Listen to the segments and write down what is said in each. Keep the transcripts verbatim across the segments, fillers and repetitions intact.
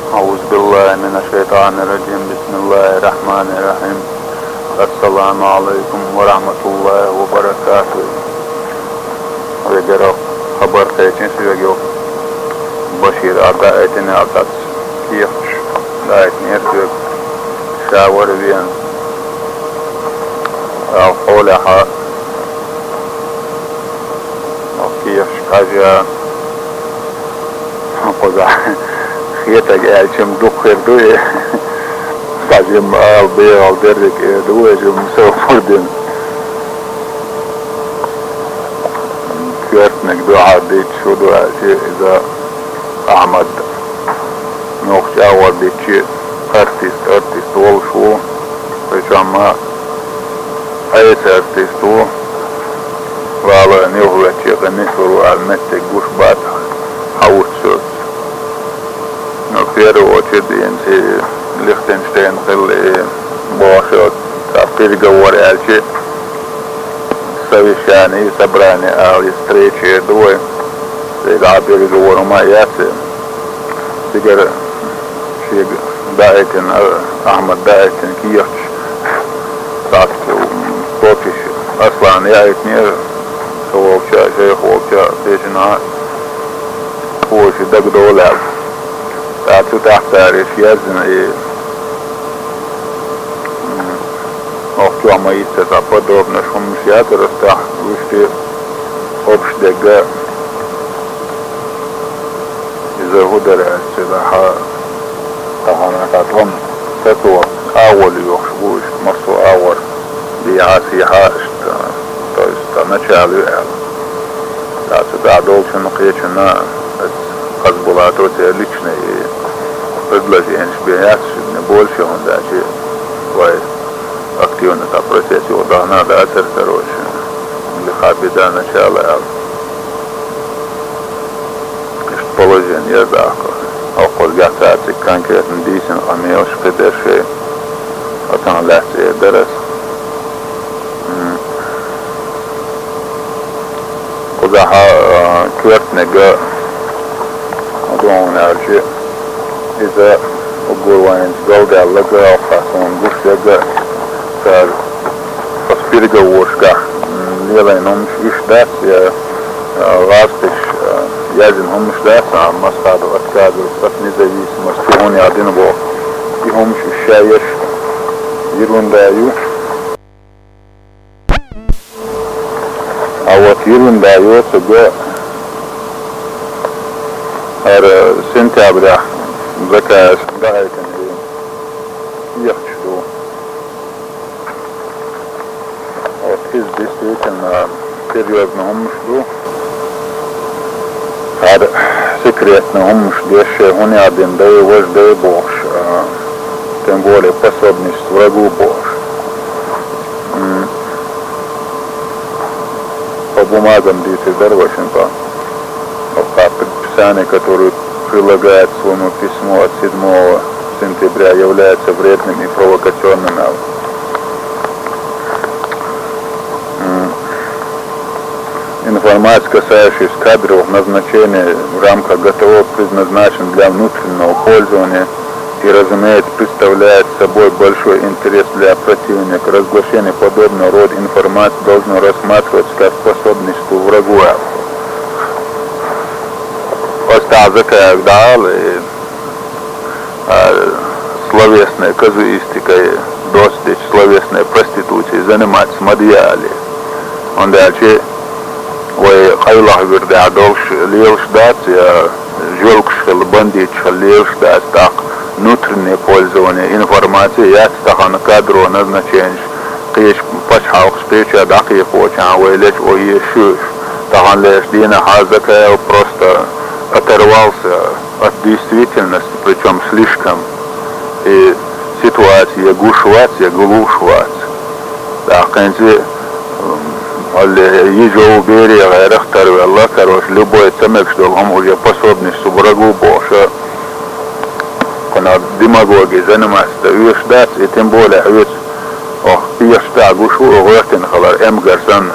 أعوذ بالله من الشيطان الرجيم بسم الله الرحمن الرحيم السلام عليكم ورحمة الله وبركاته. ويجرى خبر تيجين سيجيو بشير أبدا ايتني أبداس كيخش دا ايتني ارتوك شاور بيان أو قولها وكيخش كاجا قضا خيتك ايشم دخر دوي كاجم البيع والدرك دوي جم سوفر دين كيرتنك دعا ديت شو دعا شيء إذا أحمد نوخش أول ديت شيء أرتيست أرتيست وول شو بيشما أيس أرتيست وو وعلى نيوه شيء غنيسور على متك وش بات حوت شوت نوفير وشد ينسي ليختنشتين خلي بوشوت تفكير جواري على شيء совещание собрание а встречи двое когда переговоры маяцы теперь шег даетен Ахмад даетен киевч так попиш Аслан я их не волча шех волча печена позже догдолял так тут ахтариш язн и Охту амаица за подобно шумшиаты растах вышли обштега из-за ударяется да тахана татлом сету awol йохшвуш марсу awor биасиха то есть начало да сюда должен крична хазбулату те личные предложения бияс не больше он даже твой активно та процессе удана да асер короче для хабида начала положение да околгатации конкретно дисен амеош педеше атан ласе дерес куда квертнега адон арчи из-за угурванец голгалага фасон гушега Кар переговорка левой нам ишдас я ластиш язин нам ишдас а масштаб отказу от независимости он один бог и он ощущаешь ерундаю а вот ерундаю себе ар сентября заказ дайте я хочу из действительно серьезно умышлю, а секретно умышлю, что он один да и ваш да и Бог, тем более способность врагу Бог. По бумагам действий Дарвашин по предписание, которое прилагает своему письму от седьмого сентября, является вредным и провокационным. Информация, касающаяся кадров назначения в рамках готового предназначен для внутреннего пользования и, разумеется, представляет собой большой интерес для противника. Разглашение подобного рода информации должно рассматриваться как способность врагу. Остался как далее словесной казуистикой, достичь словесной проституции, заниматься мадьяли. Он дальше وقيله برد عدوش ليوش دات يا جولكش البنديش ليوش دات تاق نوترني пользование информации я стахана кадру назначенш قيش пачха успеча дакие поча вылечь ой ещё тахан лишь дина хазака просто оторвался от действительности, причем слишком и ситуация гушваться глушваться да конце يجوا بيري غير اختاروا الله كروش любой цемек что هم уже способность врагу Божия كنا демагоги заниматься вещдать и тем более ведь ох пьешта гушу угортен халар эмгарсан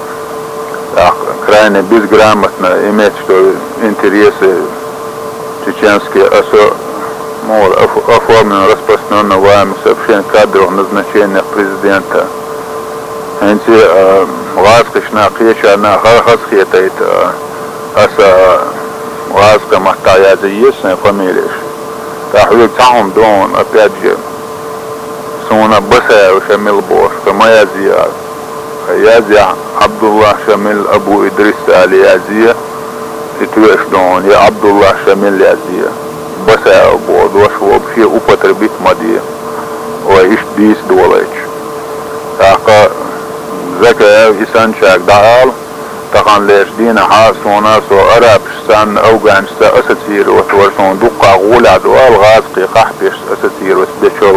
крайне безграмотно иметь что интересы чеченские ОСО оформлено распространено вами сообщение кадров назначения президента. Эти ласкочная креча на хархасхетает аса ласка махтаяза ясная фамилия. Тахвик таум дон опять же сона баса шамил бош моя зия язия Абдулlah Шамил Абу Идрис Али Язия и твеш дон я Абдулlah Шамил Язия баса bod вообще употребить мади وإيش ديس دولج تاقا زكاة إنسان شاك دعال تقان ليش دينا حاسونا سو أرابشتان أوغانشتا أساتير وتورسون دقا غولا دوال غازقي قحبش أساتير وسبيشل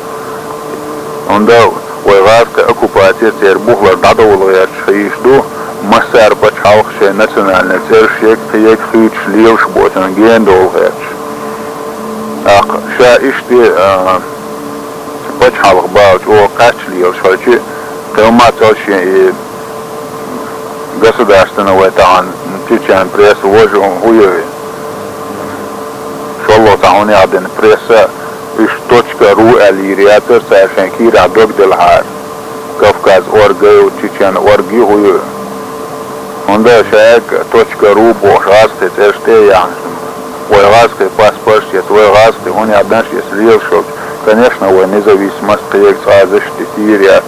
وندا وغازقي أكوباتي تير بوغلر دادول غير شخيش دو مسار بچ حلق شي ناسيونال نتير شيك تيك خيوش ليوش بوتن جين دول غير اق شا اشتي بچ حلق باوش او قاچ ليوش فالشي قيومات شيء государственного там чечен пресс вожу хуёви шолло там не один пресса иш точка ру алириатор сашен кира догдалхар Кавказ оргаю чечен орги хуё онда шек точка ру бошасте теште я ойгаске паспорт есть ойгаске он не однаж есть левшок конечно ой независимость проект азышти тириат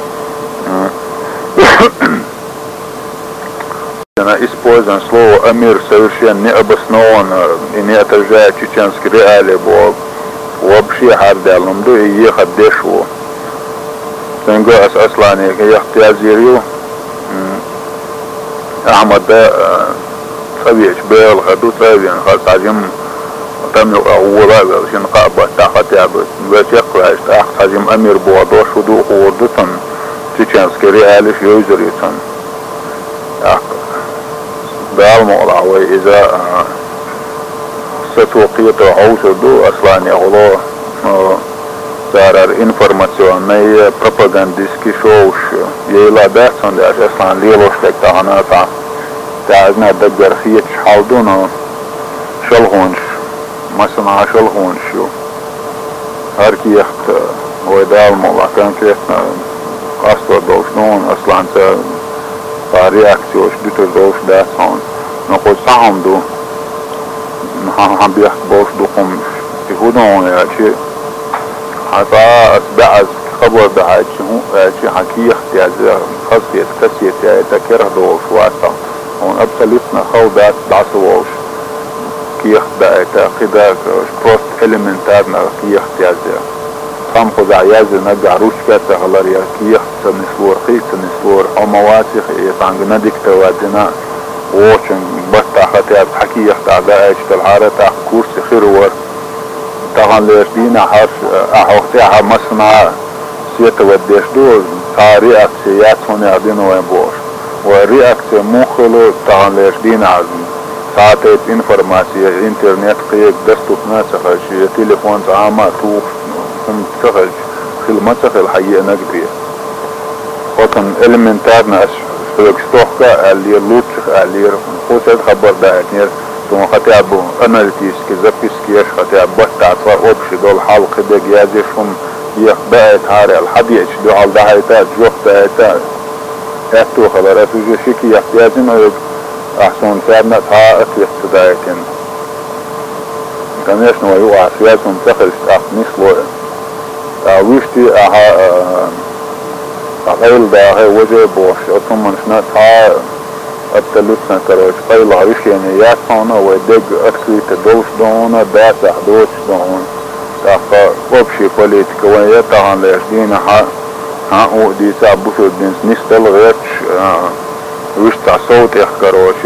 использован слово «Амир» совершенно необоснованно и не отражает чеченские реалии, бо вообще хардалом, да и ехать дешево. Тенго ас аслани, я хтязирил, Ахмад Савич бел хаду тавин, хасажим там аула, шин қаба тахатябы, ватеклаешь, ах хасажим Амир бо дошу ду ордутан, чеченские реалии юзеритан. بالموضوع وإذا ستوقيت عوشدو أصلا يغلو زارر إنفورماسيوني بروباغانديسكي شوش يلا بحثن داش أصلا ليلوش لك تانا تا تعزنا دقر خيتش حالدونا شلغونش مثلا شلغونش شو هركي يخت وإذا الموضوع كان كيفنا أصلا دوش نون أصلا تا reakcjo's doet er ook dat van nog wat samen doen han han biecht boos doen die goed doen ja je هذا أتباع خبر بعد شو شيء حكي احتياج خاصية كسية تكره دوش واسع هون أبسلتنا خوضات بعثوش كي احتاج كده بروست إليمنتارنا كي احتياج خام خد عياز نرجع روش كاتا هلار يا كيخ سنسلور خيس سنسلور أو مواسخ يسانجنا ديك توادنا ووشن بس تاخدها بحكي يخدع داعش تلعارة تاخ كورس خير ور تاخن ليش دينا حرش أحوختها مصنع سيتا وديش دول تا رياكسيات هنا عدينو وين بوش ورياكسي مخلو تاخن ليش دينا ساعتين انفورماسية انترنت قيق دستوك ناسخة شي تليفون عامة توخ تخرج خدمة تخل حقيقة نقدية وطن إلمنتارنا سلوكستوخكا اللي اللوتش اللي خوصة خبر داعتنير ثم خطيعبو أناليتيس كزبكسكيش خطيعب بطاعتوا أبشي دول حلق دي جيازيشهم يخبأت هاري الحديث دو عال دهايتا جوخ دهايتا احتو خبرات وجو شكي يحتيازين ويب أحسن سابنا تها أتويت داعتين كميش نوعيو عسيازهم تخلش أخنيس لوية ويشتي اها غيل ده هي وجه بوش اتم منشنا تا ابتلوتنا كروش قيل عيش يعني ياسونا ويدق اكسي تدوش دونا داسع دوش دون تاقا وبشي بوليتك ويتاهن ليشدين ها ها او دي تابوشو دينس نستل غيرش ويشتع صوت اخكروش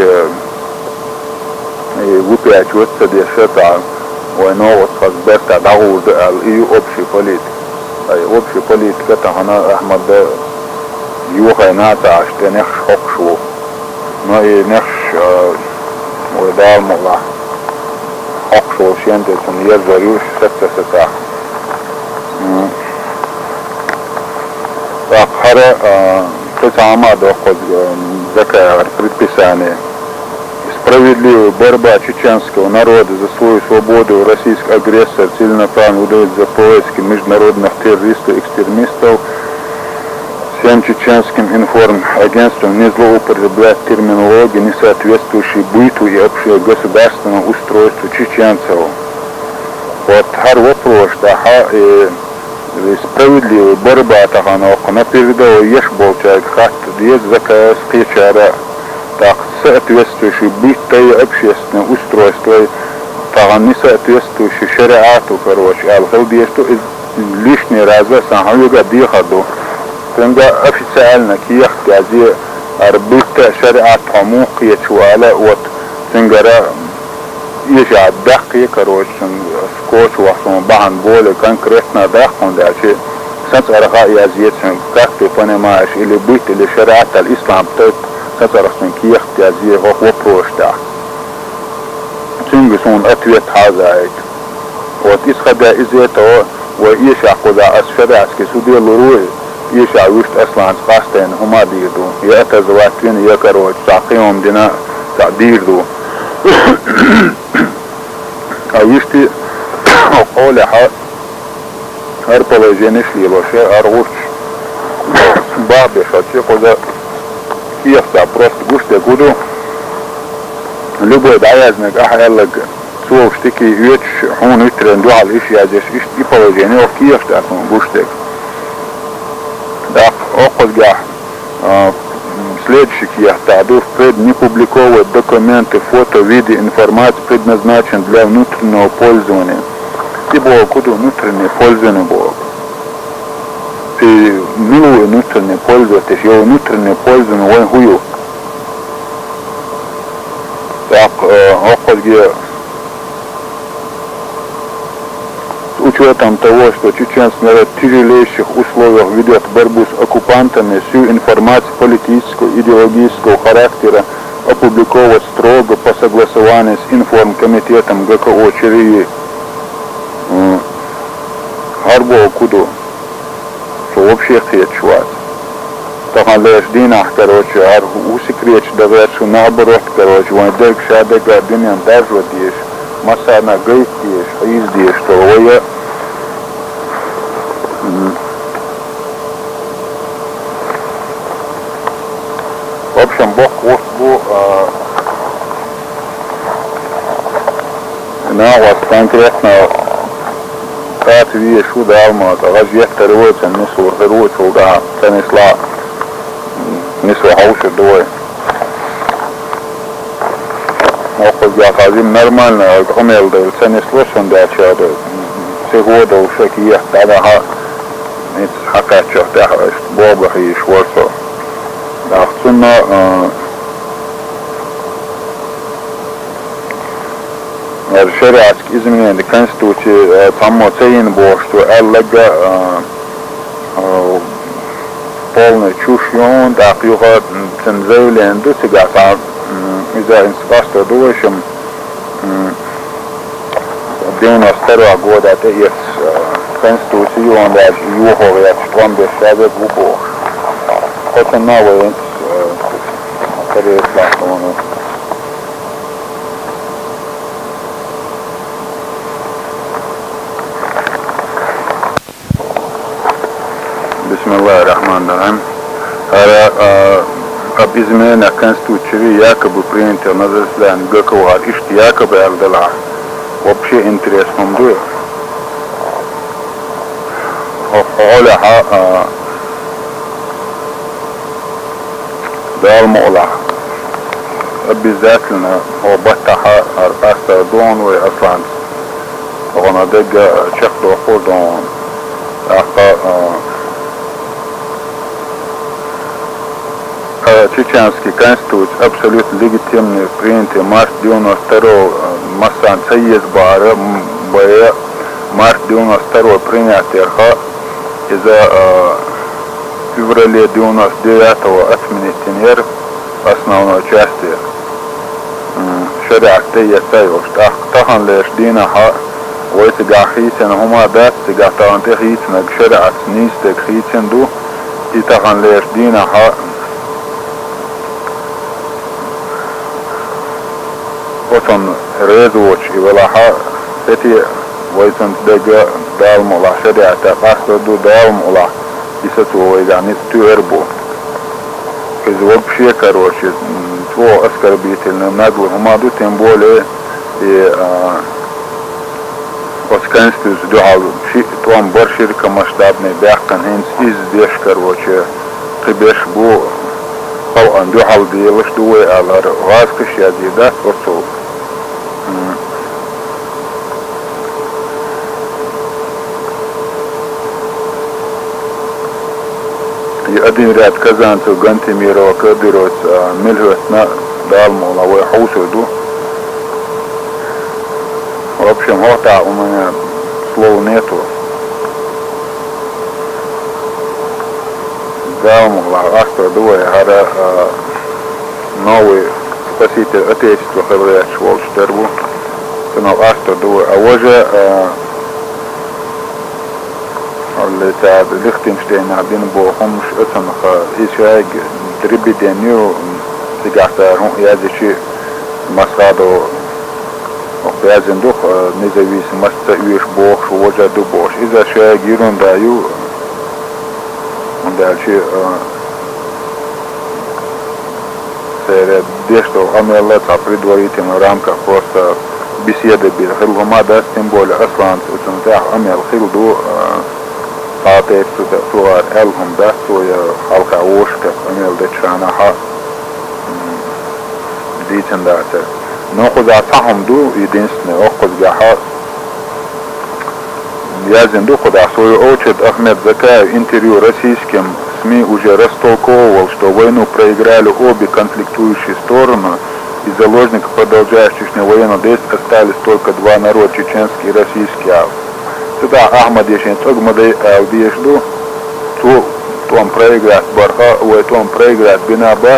وطيعش وطا دي شتع وينوغت خزبرتا داغو الايو وبشي بوليتك اي وبشي بوليتك تهنا احمد يوخي ناتا عشت نخش حقشو ناي نخش ويدال مغلا حقشو شينتي تن يرزريوش ستة ستة اقهر قسامة دوخد ذكا بريبساني справедливая борьба чеченского народа за свою свободу, российский агрессор целенаправленно удает за поиски международных террористов, экстремистов, всем чеченским информагентствам не злоупотреблять терминологию, не соответствующей быту и общегосударственному устройству чеченцев. Вот har вопрос, да, и справедливая борьба тахана, на передовой ешь болчает хат, есть заказ кечара, так соответствующий быт и общественное устройство, таган не соответствующий шариату, короче, алхалди, что лишний раз санхавига дихаду. Тенга официально киях гази арбита шариат хамух ячуала вот тенгара ежа дахки короче скотч вахсом бахан более конкретно дахон дачи сац арха язет как ты понимаешь или бит или шариат аль-ислам тот сац архан киях гази вопрос да тенгисон ответ хазает вот исходя из этого вот ежа куда as шариатский суде луруи يشع وشت أصلاً قاستين هما ديردو يأتزواتين يكروج تعقيهم دينا تعديردو أوشتي قولي حق أربلا جينيش ليلوشي أرغوش بابي شاتي قوزا كيفتا بروست قوشتي قودو لبوي دعيازنك أحيالك سوى وشتكي يوتش حون يترين دو على الإشي عزيش إشت إبلا جيني وكيفتا أكون قوشتك Так, околга следующих я таду впредь не публиковывать документы, фото, видео, информацию предназначен для внутреннего пользования. И было куда внутреннее пользование было. И милую внутреннее пользование, его внутреннее пользование, он хую. Так, околга с учетом того, что чеченский народ в тяжелейших условиях ведет борьбу с оккупантами, всю информацию политического, идеологического характера опубликовать строго по согласованию с информкомитетом ГКО ЧРИ. Гарбо куду, что вообще хет чувать. Так лишь динах, короче, ар усекреч давать, что наоборот, короче, он дек шадега диням даже вот есть. Масса на гайт есть, а из здесь, что я в общем, Бог Господу на вас конкретно как видишь удалма, то разве второй не сурдерует сюда, занесла не слухался двое. Я казим нормально, умел да, занесло сюда, что сегодня уже киях, тогда не хакачо, да, Бога и шворцо. Да, ценно шариатские изменения Конституции там цейн было, что эллага полный чушь, он так его заявление до сега там из-за института дующим девяносто второго года это есть Конституции, он даже его говорят, что он без себя глубоко. Это новый переслал. Бисмиллахир рахманир рахим. Об изменении Конституции якобы принято на заседании ГКО, и что якобы Альдала вообще интерес мамдуя. Оля دار обязательно وبتها أرقص دون وأصلا وأنا دقة شكل وقول دون أقا чеченский конституция абсолютно легитимный принятый март девяносто второго массан союз бара боя март девяносто второго принятый из-за феврале девяносто девятого отменить тенер основной части шариат я союз так тахан лишь дина ха ويتجا خيسن هما دات تجا تانت خيسن شرعت نيست خيسن دو يتغن ليش دينا ها oton rezoch i velaha eti vaysan dega dalmo la shariata qasdo do dalmo la isatu вайгани тюрбо. Из вообще, короче, то оскорбительно нагло умаду, тем более и осканствует дуал том борщирка масштабный бяхкан хинс из деш, короче, кибеш бу хал ан дуал делаешь дуэ алар васкаш ядида осол. И один ряд казанцев Гантемирова кадырот мильгот на далму лавой хаусуду. В общем, вот так у меня слов нету. Далму лавой дуэ гара новый спаситель отечества хавряч волштербу. Канал Асто дуэ. А уже اللي تاع ليختنشتاين عبين بوهم مش اسم خا هيشاج دربي دانيو تجاهتا هم يازي شيء مسادو وبيازن دوخ نزويس مستا يوش بوخ ووجا دو بوش إذا شاج يرون دايو وندال شيء سير ديشتو أمي الله تعبريد وريتين ورامكا просто беседы بيل خلو ما داس тем более أصلا تنتاح أمي الخيل دو Tāpēc to ar elhum dastoja halkā oška, amel dečāna ha dīcendāca. Nokhuzā tahum du единственное, оххузга ha язин ду худа свою очередь Ахмед Закаев интервью российским СМИ уже растолковывал, что войну проиграли обе конфликтующие стороны, и заложников продолжающихся военных действий остались только два народа, чеченский и российский. Сюда Ахмад Ешин Цогмады Аудиешду, то том проиграть Барха, ой, том проиграть Бинабас,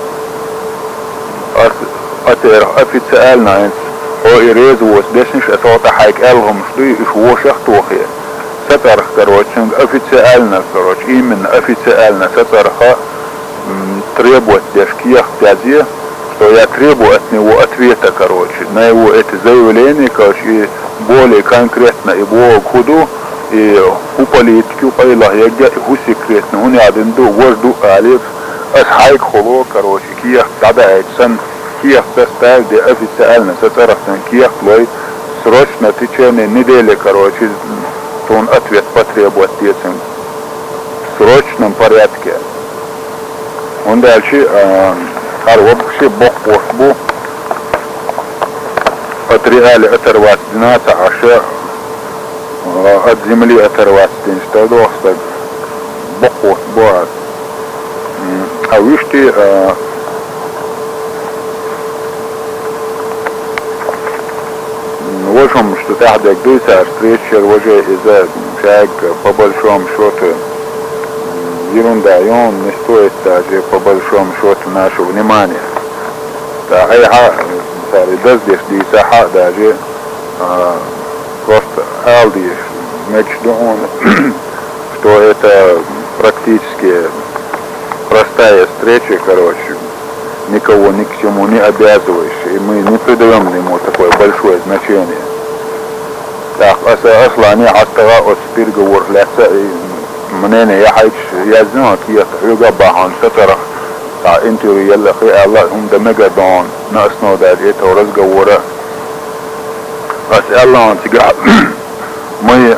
атер официально, о и резвос, десниш, это вот хайк элгом, что и швошах тохи. Сатарх, короче, официально, короче, именно официально Сатарха требует дешкиях тязи, что я требую от него ответа, короче, на его это заявление, короче, и более конкретно его худу и у политики у пайлах яга и у секретно он один до вожду алиф ас хайк холо, короче, киях тадает сан киях составь де официально сатарахтан киях лой срочно в течение недели, короче, то он ответ потребует детям в срочном порядке. Он дальше har вообще бог посбу от реали оторвать двенадцать, а ще от земли оторвать день, что достать бог посбу. А вишти в общем, что тогда дуется встреча уже из-за шаг по большому счету ерунда, и он не стоит даже по большому счету нашего внимания. Да, а я даже здесь саха даже просто алдиш мечту он, что это практически простая встреча, короче, никого ни к чему не обязывающая, и мы не придаем ему такое большое значение. Так, асла не остава от переговор ляса и منين يا حيش يازنوك يقبعون سترخ تا انتو يلا خي الله هم دمجا دون ناسنو داد ايتا ورزقا ورا اسأل الله انتقع мы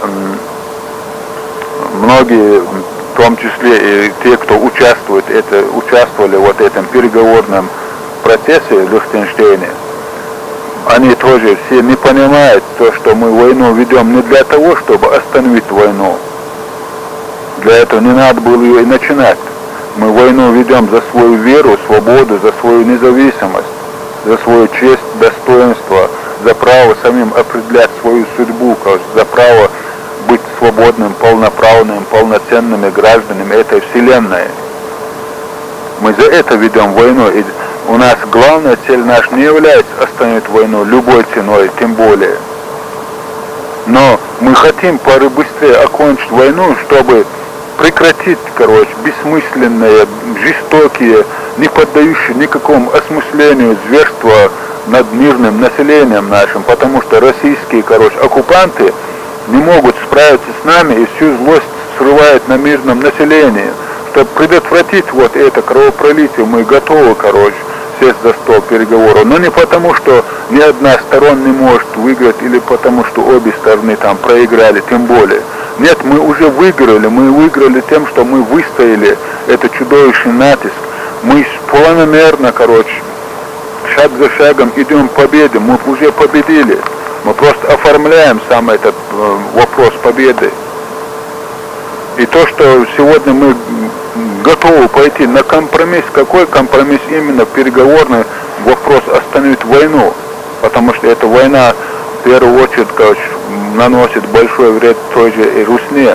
многие в том числе и те, кто участвует, это, участвовали в вот этом переговорном процессе в Лихтенштейне, они тоже все не понимают то, что мы войну ведем не для того, чтобы остановить войну. Для этого не надо было ее и начинать. Мы войну ведем за свою веру, свободу, за свою независимость, за свою честь, достоинство, за право самим определять свою судьбу, за право быть свободным, полноправным, полноценными гражданами этой вселенной. Мы за это ведем войну, и у нас главная цель наша не является остановить войну любой ценой, тем более. Но мы хотим побыстрее окончить войну, чтобы прекратить, короче, бессмысленные, жестокие, не поддающие никакому осмыслению зверства над мирным населением нашим, потому что российские, короче, оккупанты не могут справиться с нами и всю злость срывают на мирном населении. Чтобы предотвратить вот это кровопролитие, мы готовы, короче, сесть за стол переговоров, но не потому, что ни одна сторона не может выиграть, или потому, что обе стороны там проиграли, тем более. Нет, мы уже выиграли, мы выиграли тем, что мы выстояли этот чудовищный натиск. Мы планомерно, короче, шаг за шагом идем к победе, мы уже победили. Мы просто оформляем сам этот э, вопрос победы. И то, что сегодня мы готовы пойти на компромисс, какой компромисс именно? Переговорный вопрос остановить войну. Потому что эта война в первую очередь, короче, наносит большой вред той же и Русне.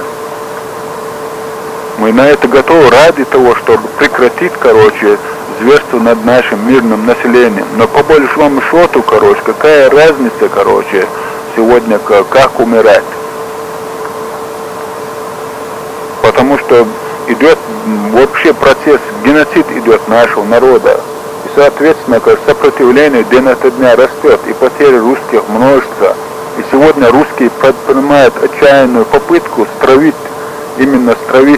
Мы на это готовы ради того, чтобы прекратить, короче, зверство над нашим мирным населением. Но по большому счету, короче, какая разница, короче, сегодня как умирать? Потому что идет вообще процесс, геноцид идет нашего народа. И, соответственно, сопротивление день ото дня растет, и потери русских множится. И сегодня русские предпринимают отчаянную попытку стравить, именно стравить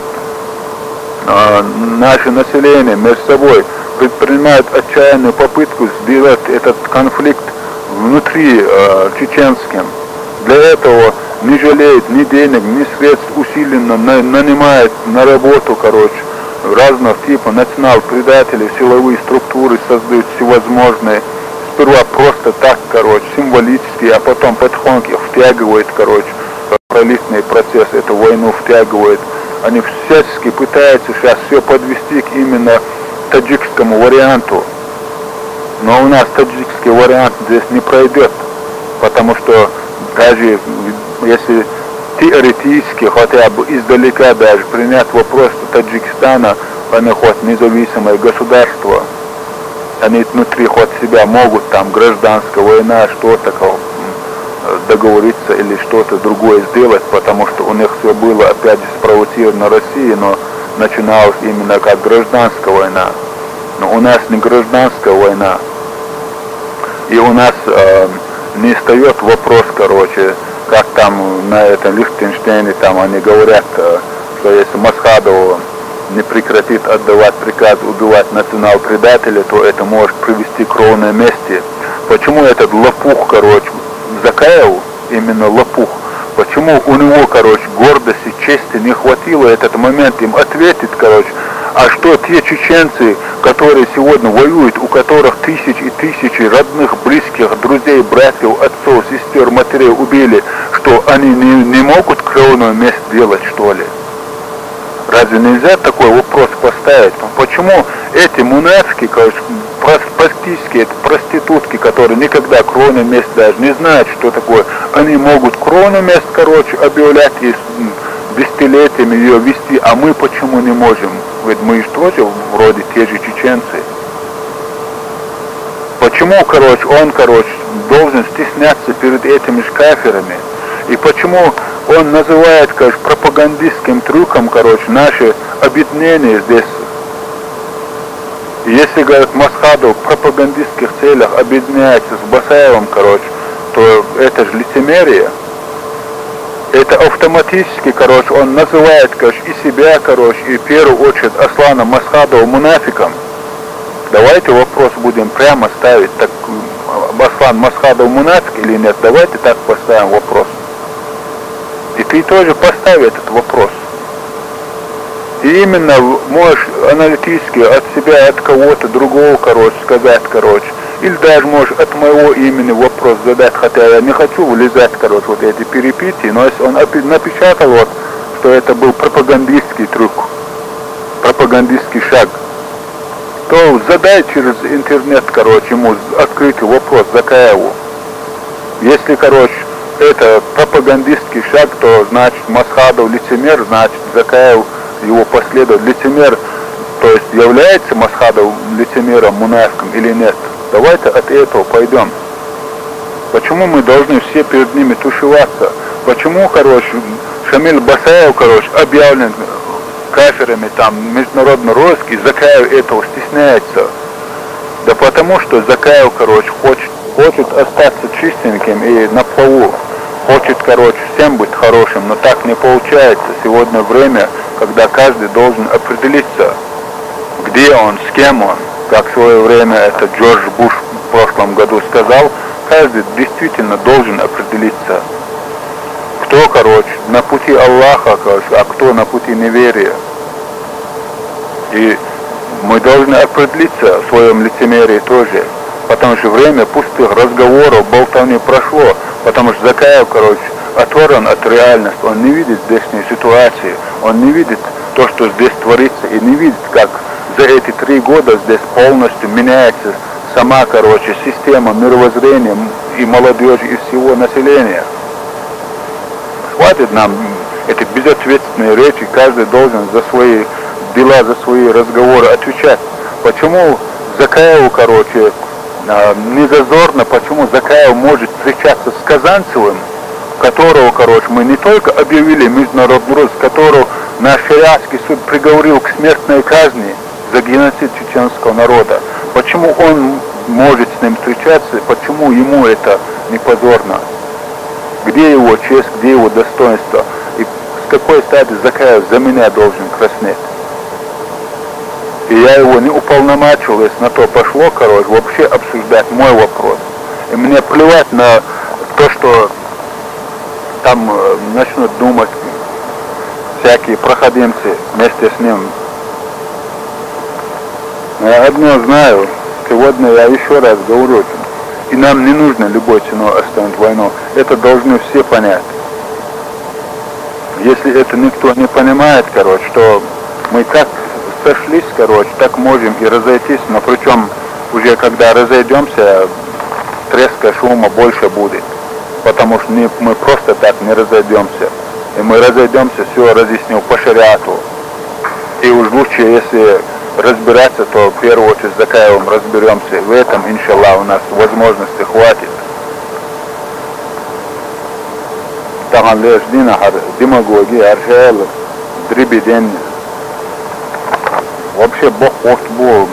э, наше население между собой, предпринимают отчаянную попытку сделать этот конфликт внутри э, чеченским. Для этого не жалеет ни денег, ни средств, усиленно на, нанимает на работу, короче, разного типа национал-предателей, силовые структуры создают всевозможные. Сперва просто так, короче, символически, а потом потихоньку их втягивает, короче, в пролитный процесс, эту войну втягивает. Они всячески пытаются сейчас все подвести к именно таджикскому варианту. Но у нас таджикский вариант здесь не пройдет, потому что даже если теоретически, хотя бы издалека даже, принять вопрос, что Таджикистана, они хоть независимое государство, они внутри хоть себя могут, там, гражданская война, что-то договориться или что-то другое сделать, потому что у них все было, опять же, спровоцировано Россией, но начиналось именно как гражданская война. Но у нас не гражданская война. И у нас э, не встает вопрос, короче, как там на этом Лихтенштейне, там они говорят, что если Масхадов не прекратит отдавать приказ убивать национал-предателя, то это может привести к кровной мести. Почему этот лопух, короче, Закаев, именно лопух, почему у него, короче, гордости, чести не хватило этот момент им ответить, короче, а что те чеченцы, которые сегодня воюют, у которых тысячи и тысячи родных, близких, друзей, братьев, отцов, сестер, матерей убили, что они не, не могут кровную месть делать, что ли? Разве нельзя такой вопрос поставить? Почему эти мунафики, короче, практически это проститутки, которые никогда кровную месть даже не знают, что такое, они могут кровную месть, короче, объявлять и десятилетиями ее вести, а мы почему не можем? Ведь мы же тоже вроде те же чеченцы. Почему, короче, он, короче, должен стесняться перед этими же кафирами? И почему он называет, короче, пропагандистским трюком, короче, наше объединение здесь? Если, говорят, Масхадов в пропагандистских целях объединяется с Басаевым, короче, то это же лицемерие. Это автоматически, короче, он называет, короче, и себя, короче, и в первую очередь Аслана Масхадова мунафиком. Давайте вопрос будем прямо ставить, так Аслан Масхадов мунафик или нет, давайте так поставим вопрос. И ты тоже поставь этот вопрос. И именно можешь аналитически от себя, от кого-то другого, короче, сказать, короче, или даже можешь от моего имени вопрос задать, хотя я не хочу влезать, короче, вот эти перепитии, но если он напечатал, вот, что это был пропагандистский трюк, пропагандистский шаг, то задай через интернет, короче, ему открытый вопрос Закаеву. Если, короче, это пропагандистский шаг, то значит Масхадов лицемер, значит Закаев его последователь лицемер, то есть является Масхадов лицемером, мунафиком или нет. Давайте от этого пойдем. Почему мы должны все перед ними тушеваться? Почему, короче, Шамиль Басаев, короче, объявлен кафирами, там, международный розыск, и Закаев этого стесняется? Да потому что Закаев, короче, хочет хочет остаться чистеньким и на плаву, хочет, короче, всем быть хорошим, но так не получается. Сегодня время, когда каждый должен определиться, где он, с кем он. Как в свое время это Джордж Буш в прошлом году сказал, каждый действительно должен определиться, кто, короче, на пути Аллаха, короче, а кто на пути неверия. И мы должны определиться в своем лицемерии тоже, потому что время пустых разговоров, болтовни прошло, потому что Закаев, короче, оторван от реальности, он не видит здешней ситуации, он не видит то, что здесь творится, и не видит, как за эти три года здесь полностью меняется сама, короче, система мировоззрения и молодежи, и всего населения. Хватит нам эти безответственные речи, каждый должен за свои дела, за свои разговоры отвечать. Почему Закаеву, короче, не зазорно, почему Закаев может встречаться с Казанцевым, которого, короче, мы не только объявили международный рост, которого наш шариатский суд приговорил к смертной казни за геноцид чеченского народа. Почему он может с ним встречаться, почему ему это не позорно? Где его честь, где его достоинство? И с какой стати Закаев за меня должен краснеть? И я его не уполномочил, если на то пошло, короче, вообще обсуждать мой вопрос. И мне плевать на то, что там э, начнут думать всякие проходимцы вместе с ним. Но я одно знаю, сегодня я еще раз говорю, и нам не нужно любой ценой остановить войну. Это должны все понять. Если это никто не понимает, короче, что мы как сошлись, короче, так можем и разойтись, но причем уже когда разойдемся, треска, шума больше будет, потому что не, мы просто так не разойдемся. И мы разойдемся, все разъяснил по шариату. И уж лучше, если разбираться, то в первую очередь с Закаевым разберемся. В этом, иншаллах, у нас возможности хватит. Таган леш дина хар демагоги аршел дрибиден. Вообще Бог хочет Бог.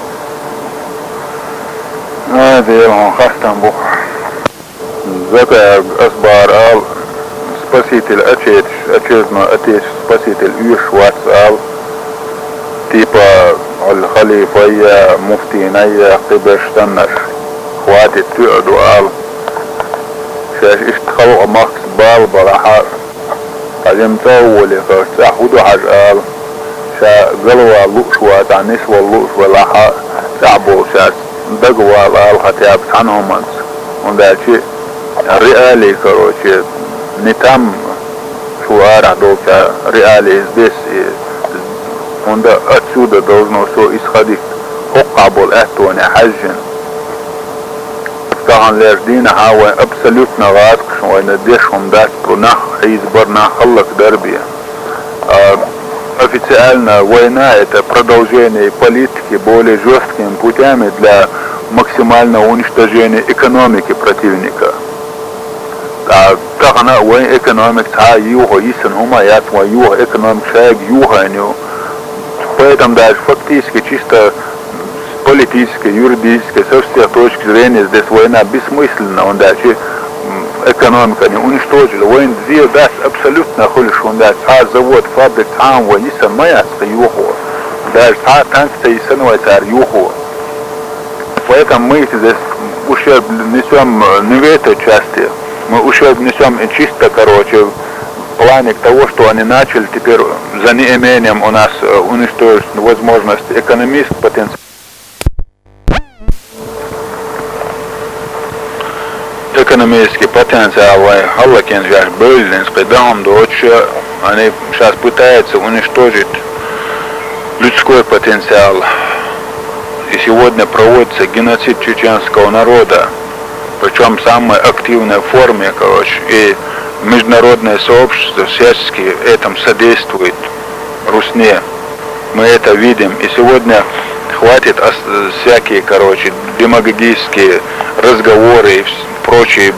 А, он хастам Бог. Закаев асбар ал спаситель отец, очередной отец спаситель Ишвац ал. Типа аль-халифа я муфтина я хтибештаннаш. Хватит тюаду ал. Шаш иштхалу макс бал бараха. قدم تولي فاستحودو حجال شا قلوا اللؤشوة تعنيش واللؤش واللحا شعبو شاس دقوا الالخطياب عنهم انس وندا شيء رئالي كروشي نتام شوارع دوكا رئالي здесь وندا отсюда должно все исходить حقابو الأهتوني حجن طبعا ليردين هاوي абсолютно غادق شوي نديشهم داس برناخ изборна халлах Дарбия. Официально война это продолжение политики более жесткими путями для максимального уничтожения экономики противника. А как она война экономик та юга исан хума ят ва юга экономик шайг юга ню. Поэтому даже фактически чисто с политической, юридической, со всех точек зрения здесь война бессмысленна. Он даже экономика не уничтожили. Войн зил даст абсолютно хулиш, он даст а завод, фабрик, там войниса моя стоюху. Даже та танк стоисануется арюху. Поэтому мы здесь ущерб несем не в этой части. Мы ущерб несем чисто, короче, в плане того, что они начали теперь за неимением у нас уничтожить возможность экономического потенциала. Экономический потенциал Халлакин сейчас Берлин с предам дочь, они сейчас пытаются уничтожить людской потенциал. И сегодня проводится геноцид чеченского народа, причем в самой активной форме, короче, и международное сообщество всячески этому содействует Русне. Мы это видим. И сегодня хватит всякие, короче, демагогические разговоры и прочие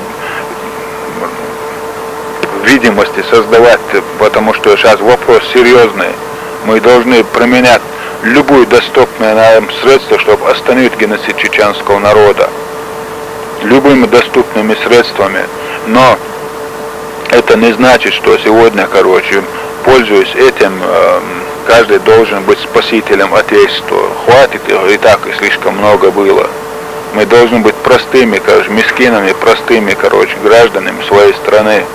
видимости создавать, потому что сейчас вопрос серьезный. Мы должны применять любое доступное нам средство, чтобы остановить геноцид чеченского народа. любыми доступными средствами. Но это не значит, что сегодня, короче, пользуясь этим, каждый должен быть спасителем Отечества. Хватит его, и так и слишком много было. Мы должны быть простыми, короче, мискинами, простыми, короче, гражданами своей страны.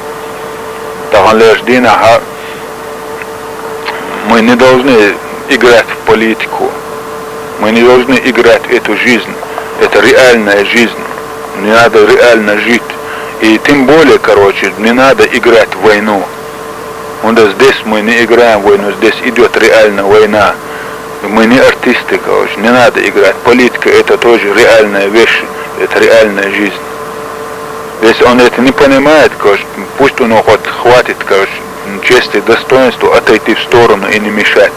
Мы не должны играть в политику. Мы не должны играть эту жизнь. Это реальная жизнь. Не надо реально жить. И тем более, короче, не надо играть в войну. Вот здесь мы не играем в войну, здесь идет реальная война. Мы не артисты, короче, не надо играть. Политика это тоже реальная вещь, это реальная жизнь. Если он это не понимает, короче, пусть у него хоть хватит, короче, чести и достоинства отойти в сторону и не мешать.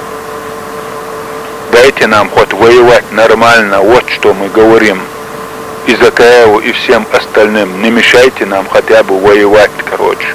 Дайте нам хоть воевать нормально, вот что мы говорим. И Закаеву, и всем остальным. Не мешайте нам хотя бы воевать, короче.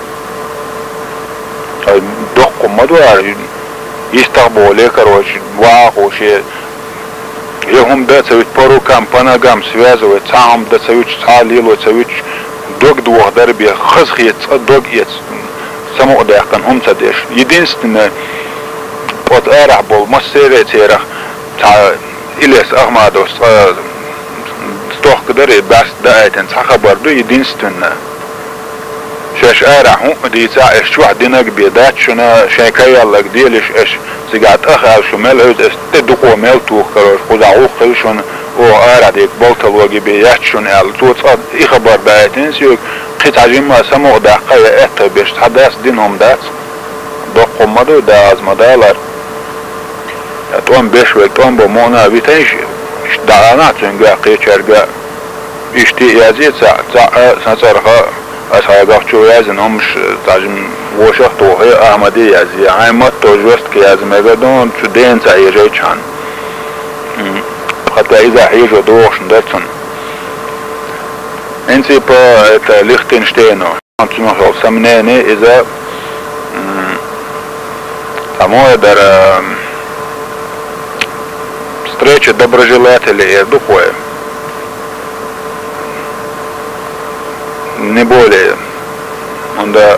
Дохку мадуар, есть так более, короче, ваху, ще. Ехум даться ведь по рукам, по ногам связывать, сам даться ведь салилуется, ведь дог двух дарби, хазхец, дог ец. Само одахкан, он цадеш. Единственное, от эрах был, массерец эрах, Илес Ахмадов, стох кадари, бас даэтен, сахабарду, единственное. Шеш эрах, дийца, эш чух динак бедат, шуна шайкаяллак делиш, эш сигат ахав, шумел, эш те дуко мел тух, короче, худаух, шун, о эрах, дик болталоги беят, шун, эл, туц, и хабар даэтен, сюк, قطعجيما سمو دا قاية اتا بيش تحداس دينهم داس دو قمدو دا ازمدالر توان بيش ويك توان بو مونا بيتنش دعانات زنگا قيچرگا اشتي يازي سنصرخا اسهايقاق چو يازن همش تاجم وشخ توهي احمدي يازي عايمت توجوست كي يازميگا دون چو دين سا يجي چان حتى اذا حيجو دوغشن داتسن принципе, это Лихтенштейну. Он нашел сомнение из-за самой дара встречи доброжелателей и духовой. Не более. Да,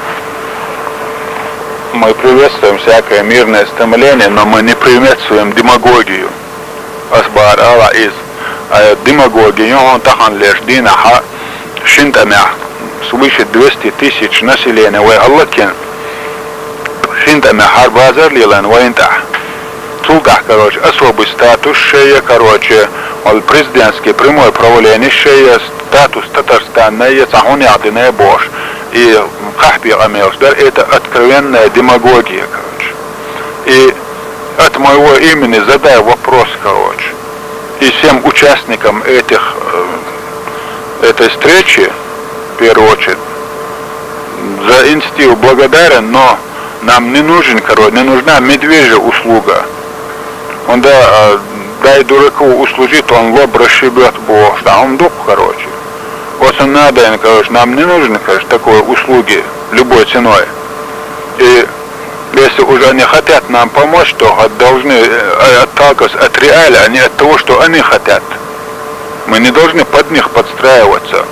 мы приветствуем всякое мирное стремление, но мы не приветствуем демагогию. Асбар Алла из демагогию, он тахан лишь дина ха шинтамя свыше двести тысяч населения, вай Аллакен шинтамя харбазар лилан вайнта. Цулгах, короче, особый статус шея, короче, он президентский прямое правление шея, статус Татарстана, и цахуни адиная бош. И Кахби Амелсбер, это откровенная демагогия, короче. И от моего имени задаю вопрос, короче. И всем участникам этих, э, этой встречи, в первую очередь, за инициативу благодарен, но нам не нужен, короче, не нужна медвежья услуга. Он да, э, дай дураку услужит, он лоб расшибет, бо, что он дух, короче. Вот он надо, короче, нам не нужны, короче, такой услуги любой ценой. И если уже они хотят нам помочь, то должны отталкиваться от реалии, а не от того, что они хотят. Мы не должны под них подстраиваться.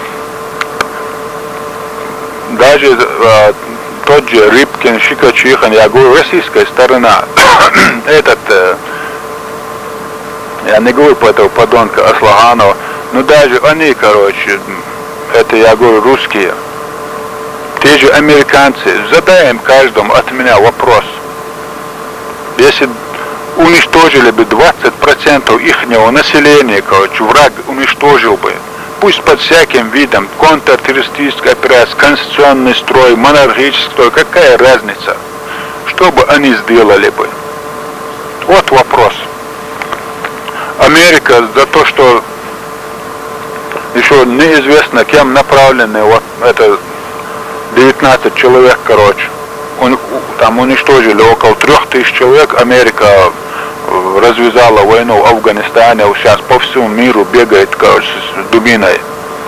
Даже э, тот же Рыбкин, Шикачихин, я говорю, российская сторона, этот, э, я не говорю по этого подонка Аслаганова, но даже они, короче, это я говорю русские. Те же американцы, задаем каждому от меня вопрос. Если уничтожили бы двадцать процентов ихнего населения, короче, враг уничтожил бы, пусть под всяким видом, контртеррористическая операция, конституционный строй, монархический строй, какая разница? Что бы они сделали бы? Вот вопрос. Америка за то, что еще неизвестно кем направлены вот это девятнадцать человек, короче, он, там уничтожили около трех тысяч человек. Америка развязала войну в Афганистане, сейчас по всему миру бегает, короче, с дубиной.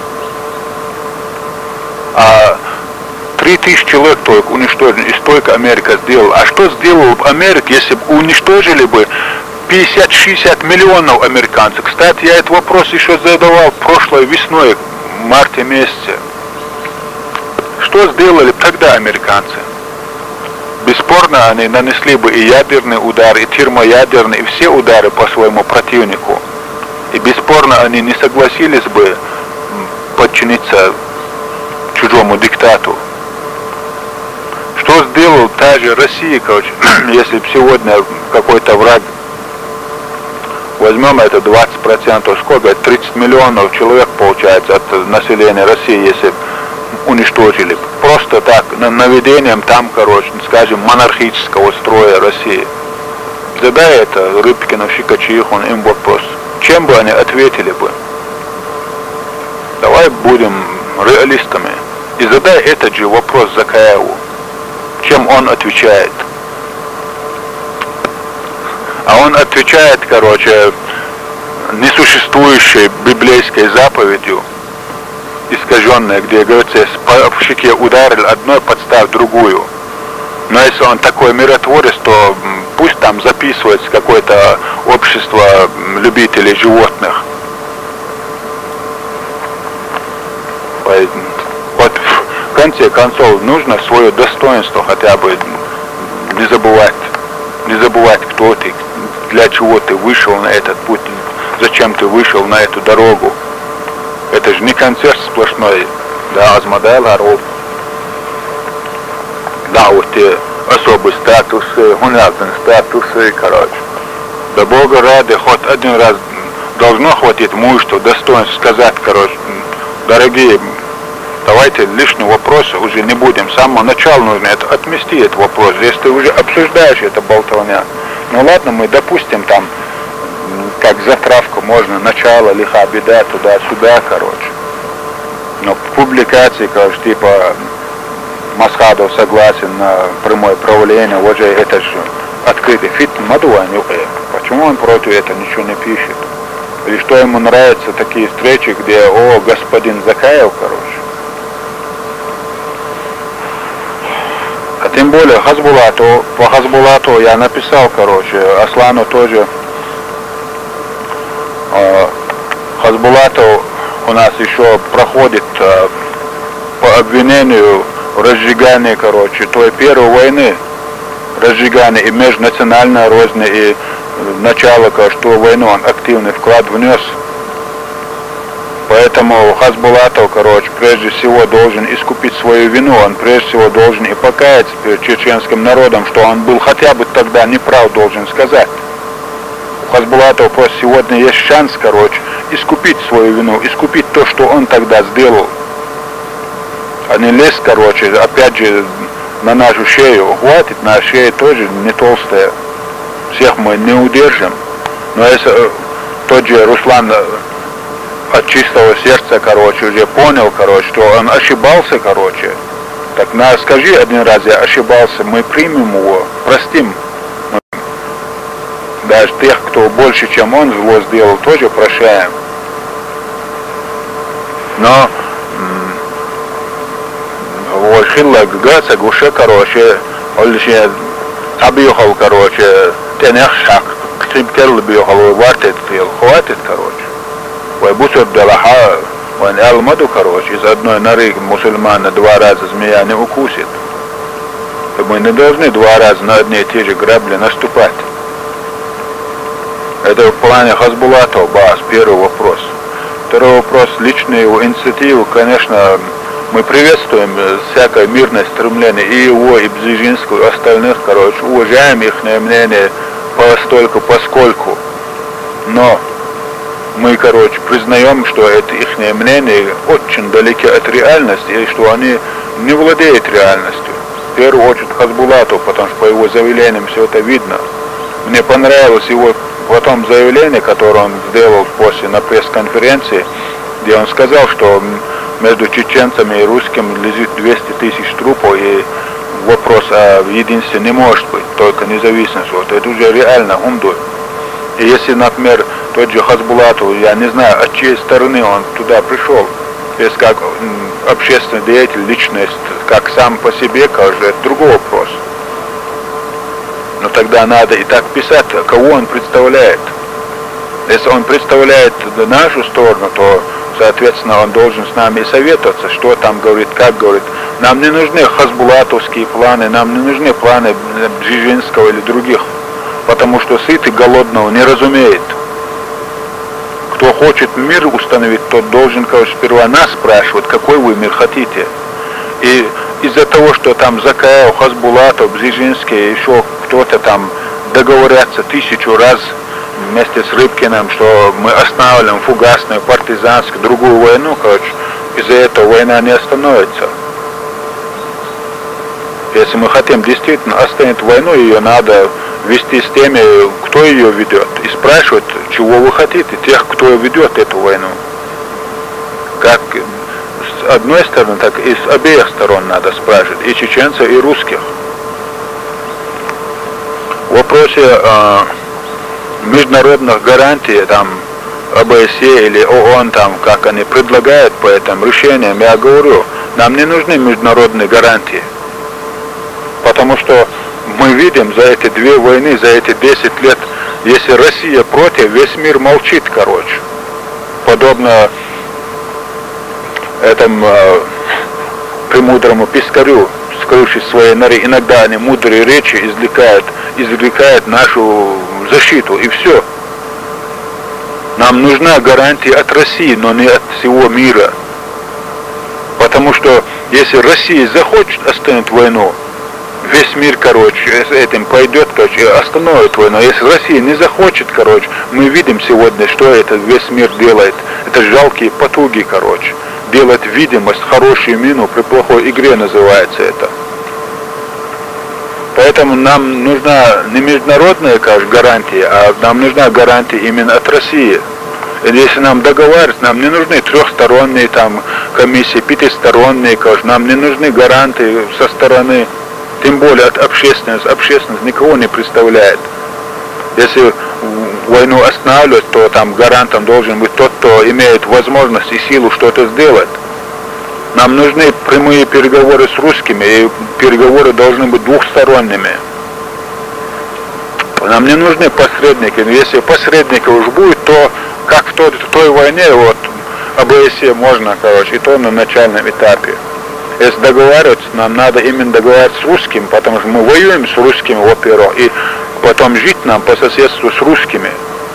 А три тысячи человек только уничтожили, и столько Америка сделала. А что сделала бы Америка, если бы уничтожили бы пятьдесят-шестьдесят миллионов американцев. Кстати, я этот вопрос еще задавал прошлой весной, в марте месяце. Что сделали тогда американцы? Бесспорно, они нанесли бы и ядерный удар, и термоядерный, и все удары по своему противнику. И бесспорно, они не согласились бы подчиниться чужому диктату. Что сделал та же Россия, короче, если бы сегодня какой-то враг, возьмем это двадцать процентов, сколько, тридцать миллионов человек получается от населения России, если уничтожили. Просто так, наведением там, короче, скажем, монархического строя России. Задай это Рыбкину, Щекочиху, им вопрос. Чем бы они ответили бы? Давай будем реалистами. И задай этот же вопрос Закаеву. Чем он отвечает? А он отвечает, короче, несуществующей библейской заповедью, искаженной, где говорится, по щеке ударил одной, подставь другую. Но если он такой миротворец, то пусть там записывается какое-то общество любителей животных. Вот в конце концов нужно свое достоинство хотя бы не забывать. Не забывать, кто ты, для чего ты вышел на этот путь, зачем ты вышел на эту дорогу. Это же не концерт сплошной, да, Азмадайл Аров. Да, вот те особые статусы, гуманитарные статусы, короче. Да Бога ради, хоть один раз должно хватить мужества, достоинства сказать, короче, дорогие, давайте лишнего вопроса уже не будем. С самого начала нужно это, отмести этот вопрос. Если ты уже обсуждаешь это болтовня, ну ладно, мы допустим там, как затравку можно, начало, лиха, беда, туда-сюда, короче. Но публикации, короче, типа Масхадов согласен на прямое правление, вот же это же открытый фит, почему он против этого ничего не пишет? Или что ему нравятся такие встречи, где, о, господин Закаев, короче. А тем более Хазбулату, по Хазбулату я написал, короче, Аслану тоже. Э, Хазбулату у нас еще проходит э, по обвинению в разжигании, короче, той первой войны, разжигание и межнациональная розня, и начало, короче, той войны он активный вклад внес. Поэтому Хазбулатов, короче, прежде всего должен искупить свою вину, он прежде всего должен и покаяться перед чеченским народом, что он был хотя бы тогда неправ, должен сказать. У Хазбулатова просто сегодня есть шанс, короче, искупить свою вину, искупить то, что он тогда сделал. А не лезть, короче, опять же, на нашу шею. Хватит, наша шея тоже не толстая. Всех мы не удержим. Но если тот же Руслан от чистого сердца, короче, уже понял, короче, что он ошибался, короче, так на, скажи один раз, я ошибался, мы примем его, простим. Мы даже тех, кто больше, чем он зло сделал, тоже прощаем. Но вот Хилла Гаса Гуше, короче, он лишь объехал, короче, тенехшак, ксимкел объехал, вартит, хватит, короче. Вайбусур Далаха, ван Алмаду, короче, из одной норы мусульмана два раза змея не укусит. Мы не должны два раза на одни и те же грабли наступать. Это в плане Хазбулатова, бас, первый вопрос. Второй вопрос, личную его инициативу, конечно, мы приветствуем всякое мирное стремление и его, и Бзижинскую, и остальных, короче, уважаем их мнение постольку, поскольку. Но мы, короче, признаем, что это их мнение очень далеки от реальности, и что они не владеют реальностью. В первую очередь Хазбулату, потому что по его заявлениям все это видно. Мне понравилось его потом заявление, которое он сделал после на пресс-конференции, где он сказал, что между чеченцами и русскими лежит двести тысяч трупов, и вопрос о единстве не может быть, только независимость. Вот это уже реально умдует. И если, например, тот же Хазбулатов, я не знаю, от чьей стороны он туда пришел, если как общественный деятель, личность, как сам по себе, кажется, это другой вопрос. Но тогда надо и так писать, кого он представляет. Если он представляет нашу сторону, то, соответственно, он должен с нами советоваться, что там говорит, как говорит. Нам не нужны хасбулатовские планы, нам не нужны планы Бжижинского или других, потому что сытый голодного не разумеет. Кто хочет мир установить, тот должен, короче, сперва нас спрашивать, какой вы мир хотите. И из-за того, что там Закаев, Хасбулатов, Бжижинский, еще кто-то там договорятся тысячу раз вместе с Рыбкиным, что мы останавливаем фугасную, партизанскую, другую войну, короче, из-за этого война не остановится. Если мы хотим действительно остановить войну, ее надо вести с теми, кто ее ведет, и спрашивать, чего вы хотите, тех, кто ведет эту войну. Как с одной стороны, так и с обеих сторон надо спрашивать, и чеченцев, и русских. В вопросе э, международных гарантий, там, ОБСЕ или ООН, там, как они предлагают по этим решениям, я говорю, нам не нужны международные гарантии. Потому что мы видим за эти две войны, за эти десять лет, если Россия против, весь мир молчит, короче. Подобно этому э, премудрому пискарю, скрывшись в своей норе, иногда они мудрые речи извлекают, извлекают нашу защиту, и все. Нам нужна гарантия от России, но не от всего мира. Потому что если Россия захочет остановить войну, весь мир, короче, с этим пойдет, короче, остановит войну. Если Россия не захочет, короче, мы видим сегодня, что это весь мир делает. Это жалкие потуги, короче. Делать видимость, хорошую мину при плохой игре называется это. Поэтому нам нужна не международная, конечно, гарантия, а нам нужна гарантия именно от России. И если нам договариваться, нам не нужны трехсторонние там комиссии, пятисторонние, конечно, нам не нужны гаранты со стороны, тем более от общественности. Общественность никого не представляет. Если войну останавливать, то там гарантом должен быть тот, кто имеет возможность и силу что-то сделать. Нам нужны прямые переговоры с русскими, и переговоры должны быть двухсторонними. Нам не нужны посредники. Если посредники уж будет, то как в той, в той войне, вот, ОБСЕ можно, короче, и то на начальном этапе. Если договариваться, нам надо именно договариваться с русскими, потому что мы воюем с русскими, во-первых, и потом жить нам по соседству с русскими.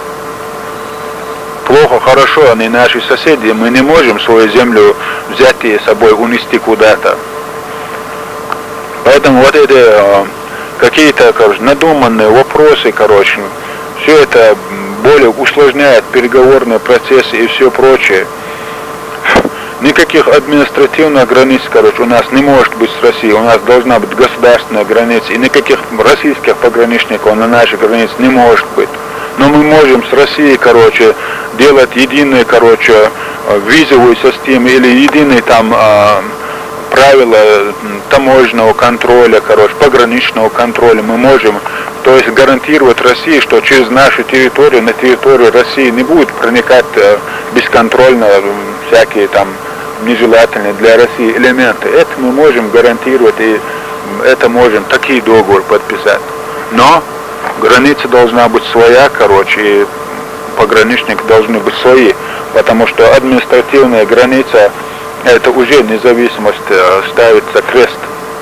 Плохо, хорошо, они наши соседи, мы не можем свою землю взять и с собой унести куда-то. Поэтому вот эти э, какие-то, короче, надуманные вопросы, короче, все это более усложняет переговорные процессы и все прочее. Никаких административных границ, короче, у нас не может быть с Россией, у нас должна быть государственная граница, и никаких российских пограничников на нашей границе не может быть. Но мы можем с Россией, короче, делать единые, короче, визовую систему или единые там э, правила таможенного контроля, короче, пограничного контроля. Мы можем, то есть, гарантировать России, что через нашу территорию, на территорию России не будет проникать э, бесконтрольно всякие там нежелательные для России элементы. Это мы можем гарантировать, и это можем такие договоры подписать. Но граница должна быть своя, короче, и пограничники должны быть свои, потому что административная граница, это уже независимость, ставится крест.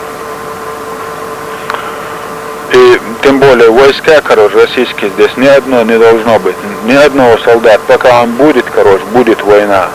И тем более войска, короче, российские здесь ни одно не должно быть, ни одного солдата. Пока он будет, короче, будет война.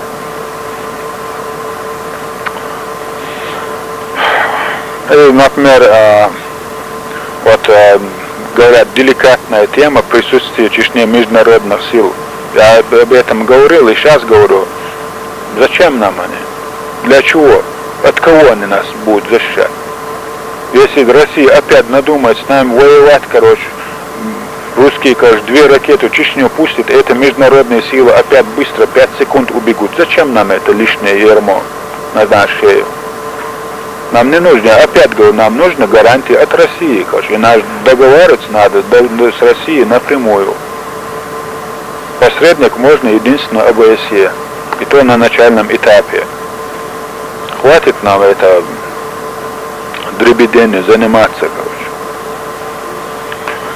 И, например, вот говорят, деликатная тема присутствия в Чечне международных сил. Я об этом говорил и сейчас говорю. Зачем нам они? Для чего? От кого они нас будут защищать? Если Россия опять надумает с нами воевать, короче, русские, короче, две ракеты в Чечню пустят, и это международные силы опять быстро, пять секунд убегут. Зачем нам это лишнее ярмо на нашу шею? Нам не нужно, опять говорю, нам нужны гарантии от России, короче, и наш договариваться надо с Россией напрямую. Посредник можно единственно ОБСЕ, и то на начальном этапе. Хватит нам это дребедение заниматься, короче.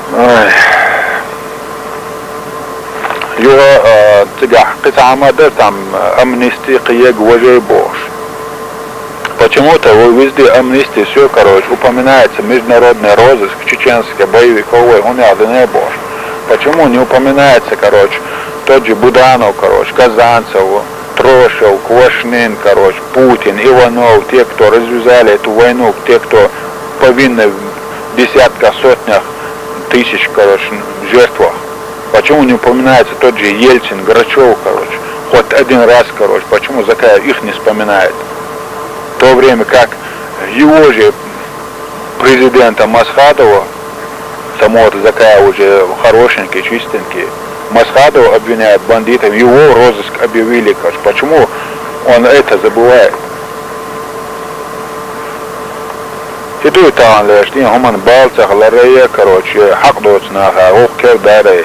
Юга тигах кицамада там амнистии киег вожей бош. Почему-то везде амнистии все, короче, упоминается международный розыск, чеченский, боевиковой, он не бош. Почему не упоминается, короче, тот же Буданов, короче, Казанцев, Трошев, Квашнин, короче, Путин, Иванов, те, кто развязали эту войну, те, кто повинны в десятках, сотнях тысяч, короче, жертвах. Почему не упоминается тот же Ельцин, Грачев, короче, хоть один раз, короче, почему Закаев их не вспоминает? В то время как его же президента Масхадова, самого Закаева уже хорошенький, чистенький, Масхадова обвиняют бандитов, его розыск объявили, короче, почему он это забывает? Иду там лишь, не гуман балцах, ларея, короче, хакдоцнаха, охкер даре.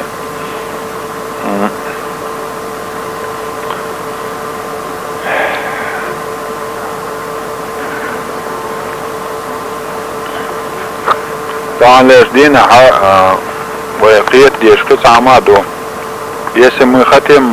Там лишь день, а воякет дешка самаду. Если мы хотим,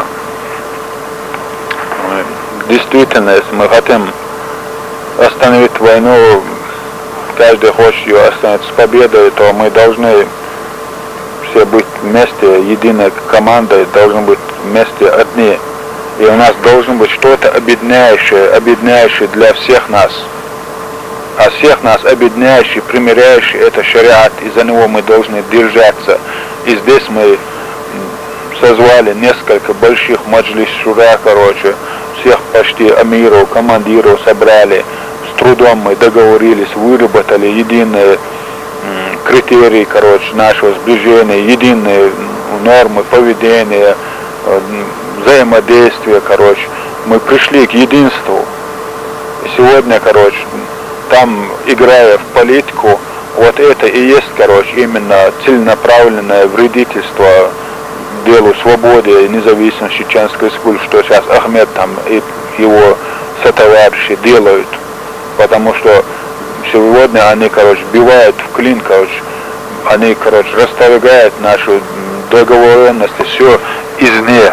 действительно, если мы хотим остановить войну, каждый хочет ее остановить с победой, то мы должны все быть вместе, единой командой, должны быть вместе одни. И у нас должен быть что-то объединяющее, объединяющее для всех нас. А всех нас объединяющий, примиряющий, это шариат, и за него мы должны держаться. И здесь мы созвали несколько больших маджлис шура, короче, всех почти амиров, командиров собрали, с трудом мы договорились, выработали единые критерии, короче, нашего сближения, единые нормы поведения, взаимодействия, короче. Мы пришли к единству. И сегодня, короче, там, играя в политику, вот это и есть, короче, именно целенаправленное вредительство делу свободы и независимости Чеченской республики, что сейчас Ахмед там и его сотоварищи делают. Потому что сегодня они, короче, бивают в клин, короче, они, короче, расторгают нашу договоренность, все извне.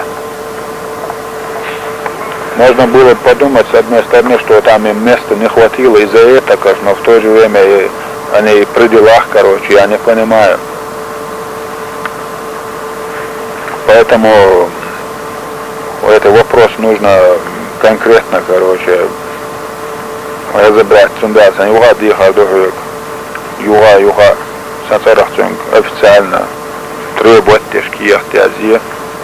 Можно было подумать, с одной стороны, что там им места не хватило из-за этого, но в то же время они при делах, короче, я не понимаю. Поэтому этот вопрос нужно конкретно, короче, разобрать. Сундаться, юга диха духук, юга, юга, сацарахцунг, официально требовать тяжкие ахтязии.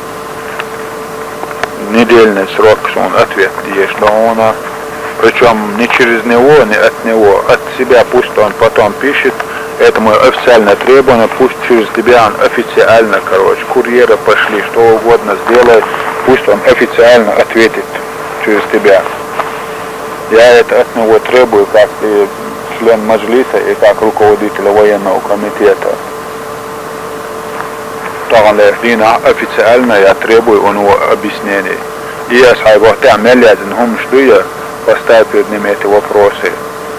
Недельный срок, что он ответ есть, но он, причем не через него, не от него, от себя, пусть он потом пишет, это мое официальное требование, пусть через тебя он официально, короче, курьера пошли, что угодно сделай, пусть он официально ответит через тебя. Я это от него требую, как и член маджлиса, и как руководителя военного комитета. Официально я требую у него объяснений. И я схайбах تعمل هم شوية поставить перед ними эти вопросы.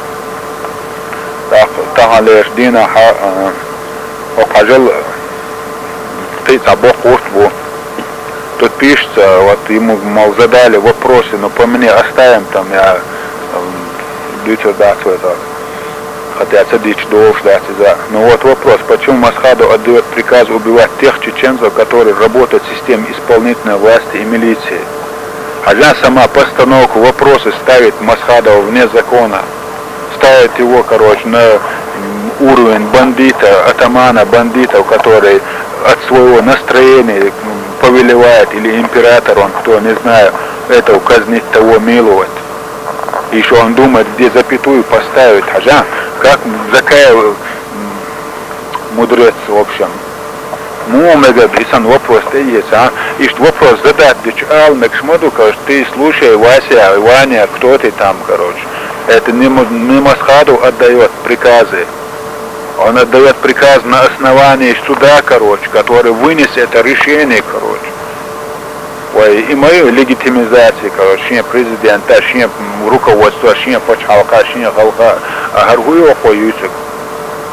Так, лишь дина покажил ты забок куртву. Тут пишется, вот ему, мол, задали вопросы, но по мне оставим там, я дичь дать в это. Хотя цадич должность за. Но вот вопрос, почему Масхадов отдает приказ убивать тех чеченцев, которые работают в системе исполнительной власти и милиции? Хотя сама постановка вопроса ставит Масхадова вне закона. Ставит его, короче, на уровень бандита, атамана бандитов, который от своего настроения повелевает, или император, он кто, не знаю, этого казнить, того миловать. И еще он думает, где запятую поставить. Хотя, как Закаев мудрец, в общем. Ну, мы говорим, вопрос есть, а? И что вопрос задать, ал, мекшмоду, короче, ты слушай, Вася, Ваня, кто ты там, короче. Это не, не Масхадов отдает приказы. Он отдает приказ на основании суда, короче, который вынес это решение, короче. Ой, и мою легитимизацию, короче, шея президента, шея руководства, шея почалка, шея халка, гаргую охуюсик.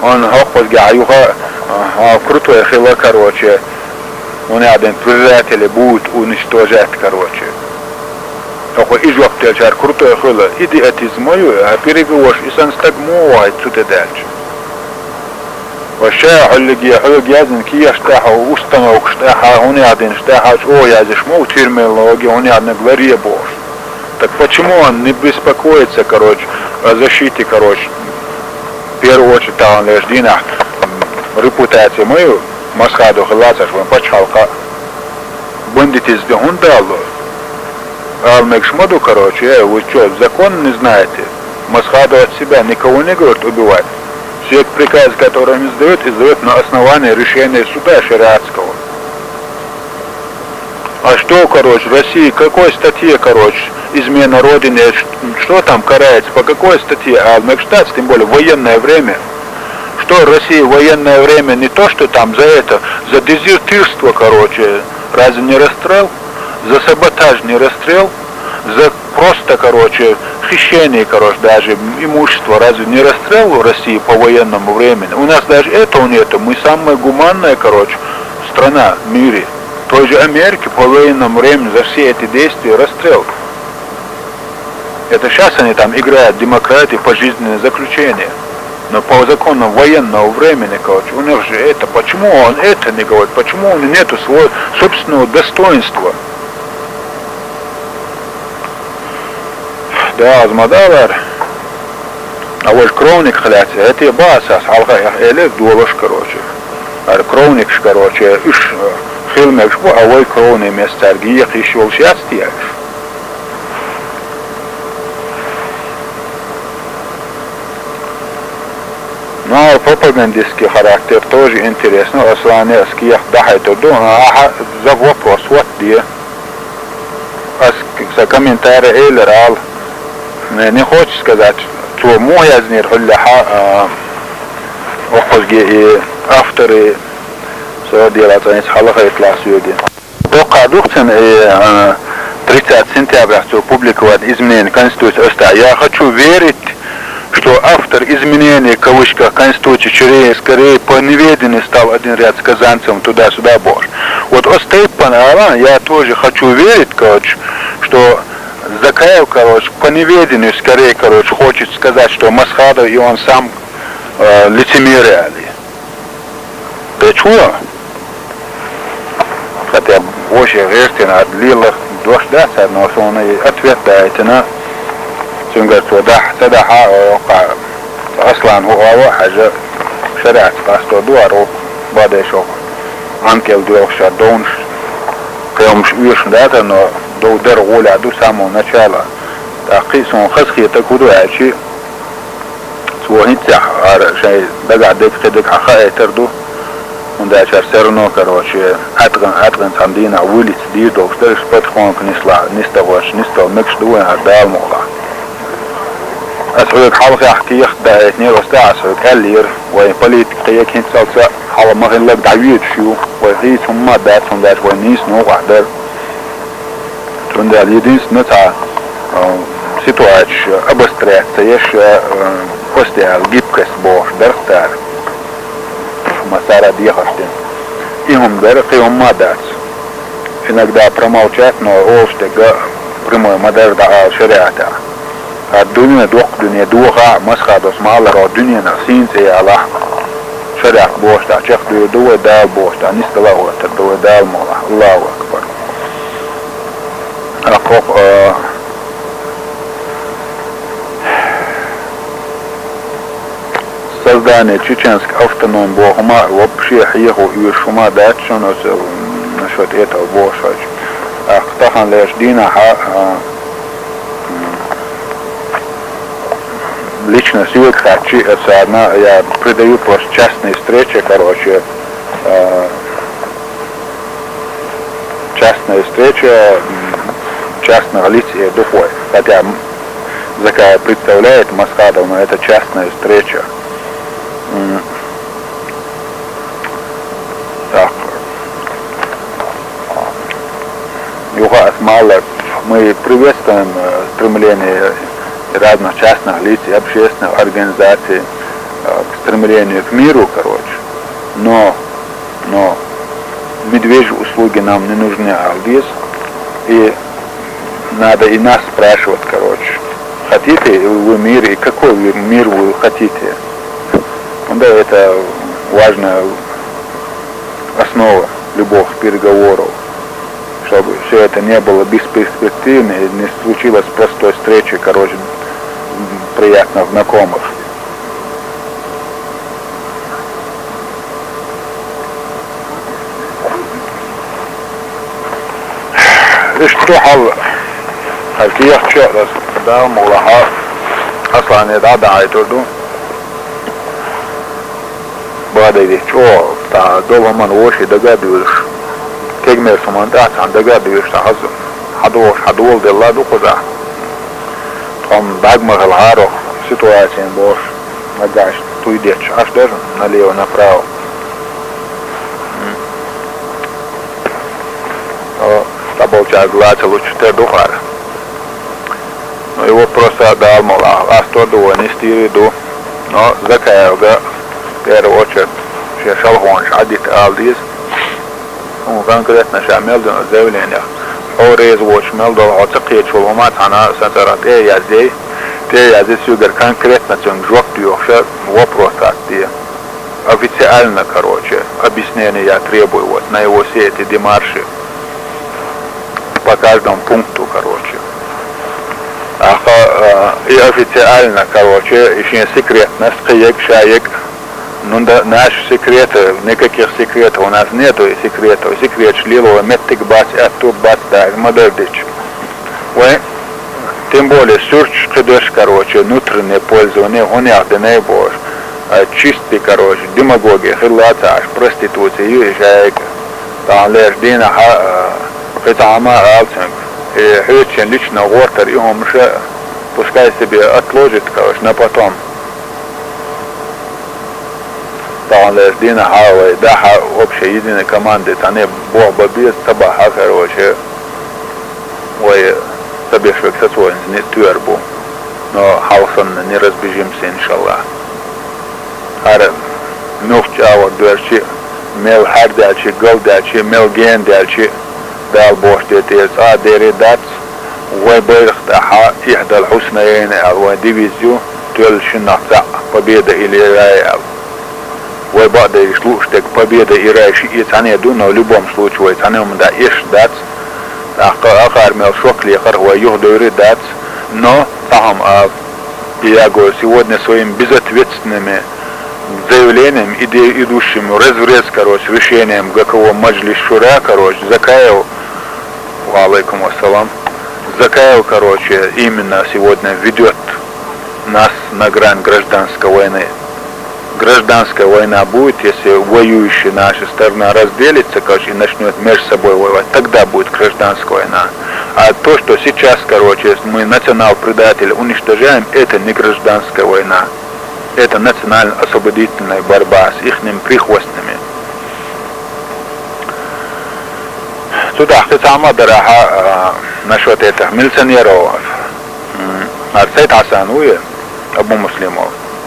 он хохпозги аюха крутой хила, короче, он один предатели будут уничтожать, короче. Охо изжоктел чар крутой хила, иди это из мою, а переговоришь, и сан стак мовает сюда дальше. Вообще, хулиги, хулиги один кия штаха, установок штаха, он один штаха, о, я здесь мол терминология, он один глария бош. Так почему он не беспокоится, короче, о защите, короче, в первую очередь, там лишь дина репутация мою, масхаду хласа, что он почалка, бандитиз де он дало. А мекшмаду, короче, э, вы что, закон не знаете? Масхаду от себя никого не говорит убивать. Все приказы, которые он издает, издает на основании решения суда шариатского. А что, короче, в России, какой статье, короче, измена Родине, что там карается, по какой статье, а в Мекштадт, тем более, военное время. Что в России военное время не то, что там за это, за дезертирство, короче, разве не расстрел? За саботаж не расстрел? За просто, короче, хищение, короче, даже имущество, разве не расстрел в России по военному времени? У нас даже этого нету, мы самая гуманная, короче, страна в мире. В той же Америке по военному времени за все эти действия расстрел. Это сейчас они там играют демократии, пожизненное заключение. Но по законам военного времени, короче, у них же это, почему он это не говорит, почему у него нету своего собственного достоинства? Да, азмадалар, а вот кровник хляться, это и басас, алга эле долаш, короче. А кровник, короче, иш хилмек, а вот кровный место, где их еще сейчас тяж. Но пропагандистский характер тоже интересно, ослане скиях дахайте до, а за вопрос вот где. А с комментария Эйлерал не хочешь сказать, что мой язнир хулляха охозги и авторы делают они с халаха и классюги. Пока духцен и тридцатого сентября публиковать изменения Конституции Оста. Я хочу верить, что автор изменения, кавычка, Конституции Чирея скорее по неведению стал один ряд с казанцем туда-сюда бож. Вот остает панала, я тоже хочу верить, короче, что Закаев, короче, по неведению скорее, короче, хочет сказать, что Масхадов и он сам э, лицемеряли. Ты чего? Хотя Божья версия отлила дождаться, но он и ответ дает на он говорит, что да, садаха аслан хуава хажа шариат пасто дуару бадешо анкел дуарша донш кемш виш дата, но до удар воля до самого начала. Так и сон хасхи такую ачи свохитя ар шей дага дек дек хаха этерду он дача все равно, короче, атран атран сандина улиц дидо что спотхон книсла нистоваш нистов мекш дуа далмола. أسعود حلقة أحكي يخدع اثنين وستة أسعود كالير ويباليت كيك هنسالسا حالا مغين لك دعويت شو ويغيث هم دات هم دات ونيس نوع واحدر تون دال يدينس نتا سيتواتش أبستريت سيش قستيال جيبكس بوش درختار مسارة دي خشتين إهم درقي هم دات иногда промолчать, но олштега прямой модель шариата. الدنيا دوق دنيا دوغا مسخادوس مالرا دنيا نسين سي على شرع بوشتا شيخ دو دو دال بوشتا نستلا وقت دو دال مولا الله أكبر أقوق создание чеченской автономии Богома вообще ехал и шума датчо насчет этого Бога. А кто лишь дина лично сегодня хочу, это одна, я придаю просто частные встречи, короче, э, частная встреча частного лица и духой. Хотя Закая представляет Масхадов, но это частная встреча. Так. Юга Асмала, мы приветствуем стремление разных частных лиц и общественных организаций к стремлению к миру, короче, но, но медвежьи услуги нам не нужны, Алдиз, и надо и нас спрашивать, короче, хотите вы мир и какой мир вы хотите. Да, это важная основа любых переговоров, чтобы все это не было бесперспективно и не случилось простой встречи, короче, приятно знакомых. إيش تروح هلا؟ هالكي يحكي بس ده مغلقات أصلا يدعى عيتردو بعد يديشو تا دولا من وشي دقا بيوش كيجمير سمانتات عن دقا بيوش تحزم حدوش حدول دي الله دو قزع تقوم داقمغ العارو سيتواتين بوش مقاش تويديتش أشدر налево направо. Таболча глаза лучше те духар. Но его просто дал мола, а сто дуа не стириду. Но закаевга в первую очередь все шалхонш адит алдиз. Он конкретно шамелден заявлениях. Орез воч мелдол оцеқиет шулумат ана сатарат э яздей. Те яздей сюгер конкретно цен жок дюхша вопрос атти. Официально, короче, объяснение я требую вот на его все эти демарши. По каждому пункту, короче. А, и официально, короче, еще секретность, каек, шаек. Ну да, наши секреты, никаких секретов у нас нету, и секретов. Секрет шлилова, меттик бац, атту бац, да, модердич. Ой, тем более, сурч, кидыш, короче, внутреннее пользование, он яхденей бож. Чистый, короче, демагогия, хилаташ, проституция, и шаек. Там лишь дина, Фитама Алтинг. И очень лично Уортер и он уже пускай себе отложит, короче, на потом. Там лишь Дина Хауэй, да, общая единая команда, там не Бог Бабис, Табаха, короче, ой, тебе швек сосвоен, не тюрбу, но Хаусон не разбежимся, иншаллах. Ара, мюхча, вот, дверчи, мел хардячи, голдячи, мел гендячи, دال بوش ديتيز آ ديري داتس وبيرخ تاحا إحدى الحسنيين أو ديفيزيو تول شنطة победа или Израиль. وبعد يشلوش تك победа Израиль شيء ثانية دونه в любом случае ثانيهم دا إيش داتس آخر مел шокли آخر هو يهدوري датс, но там я говорю сегодня своим безответственными заявлением, идущим раз-в-раз, короче, решением ГКО Маджлис Шура, короче, Закаев, алейкум ассалам, Закаев, короче, именно сегодня ведет нас на грань гражданской войны. Гражданская война будет, если воюющая наша сторона разделится, короче, и начнет между собой воевать, тогда будет гражданская война. А то, что сейчас, короче, мы национал-предатель уничтожаем, это не гражданская война. Это национально-освободительная борьба с ихними прихвостными. Туда, ты сама дорога насчет этих милиционеров. Арсайт Хасануе, Абу Муслимов.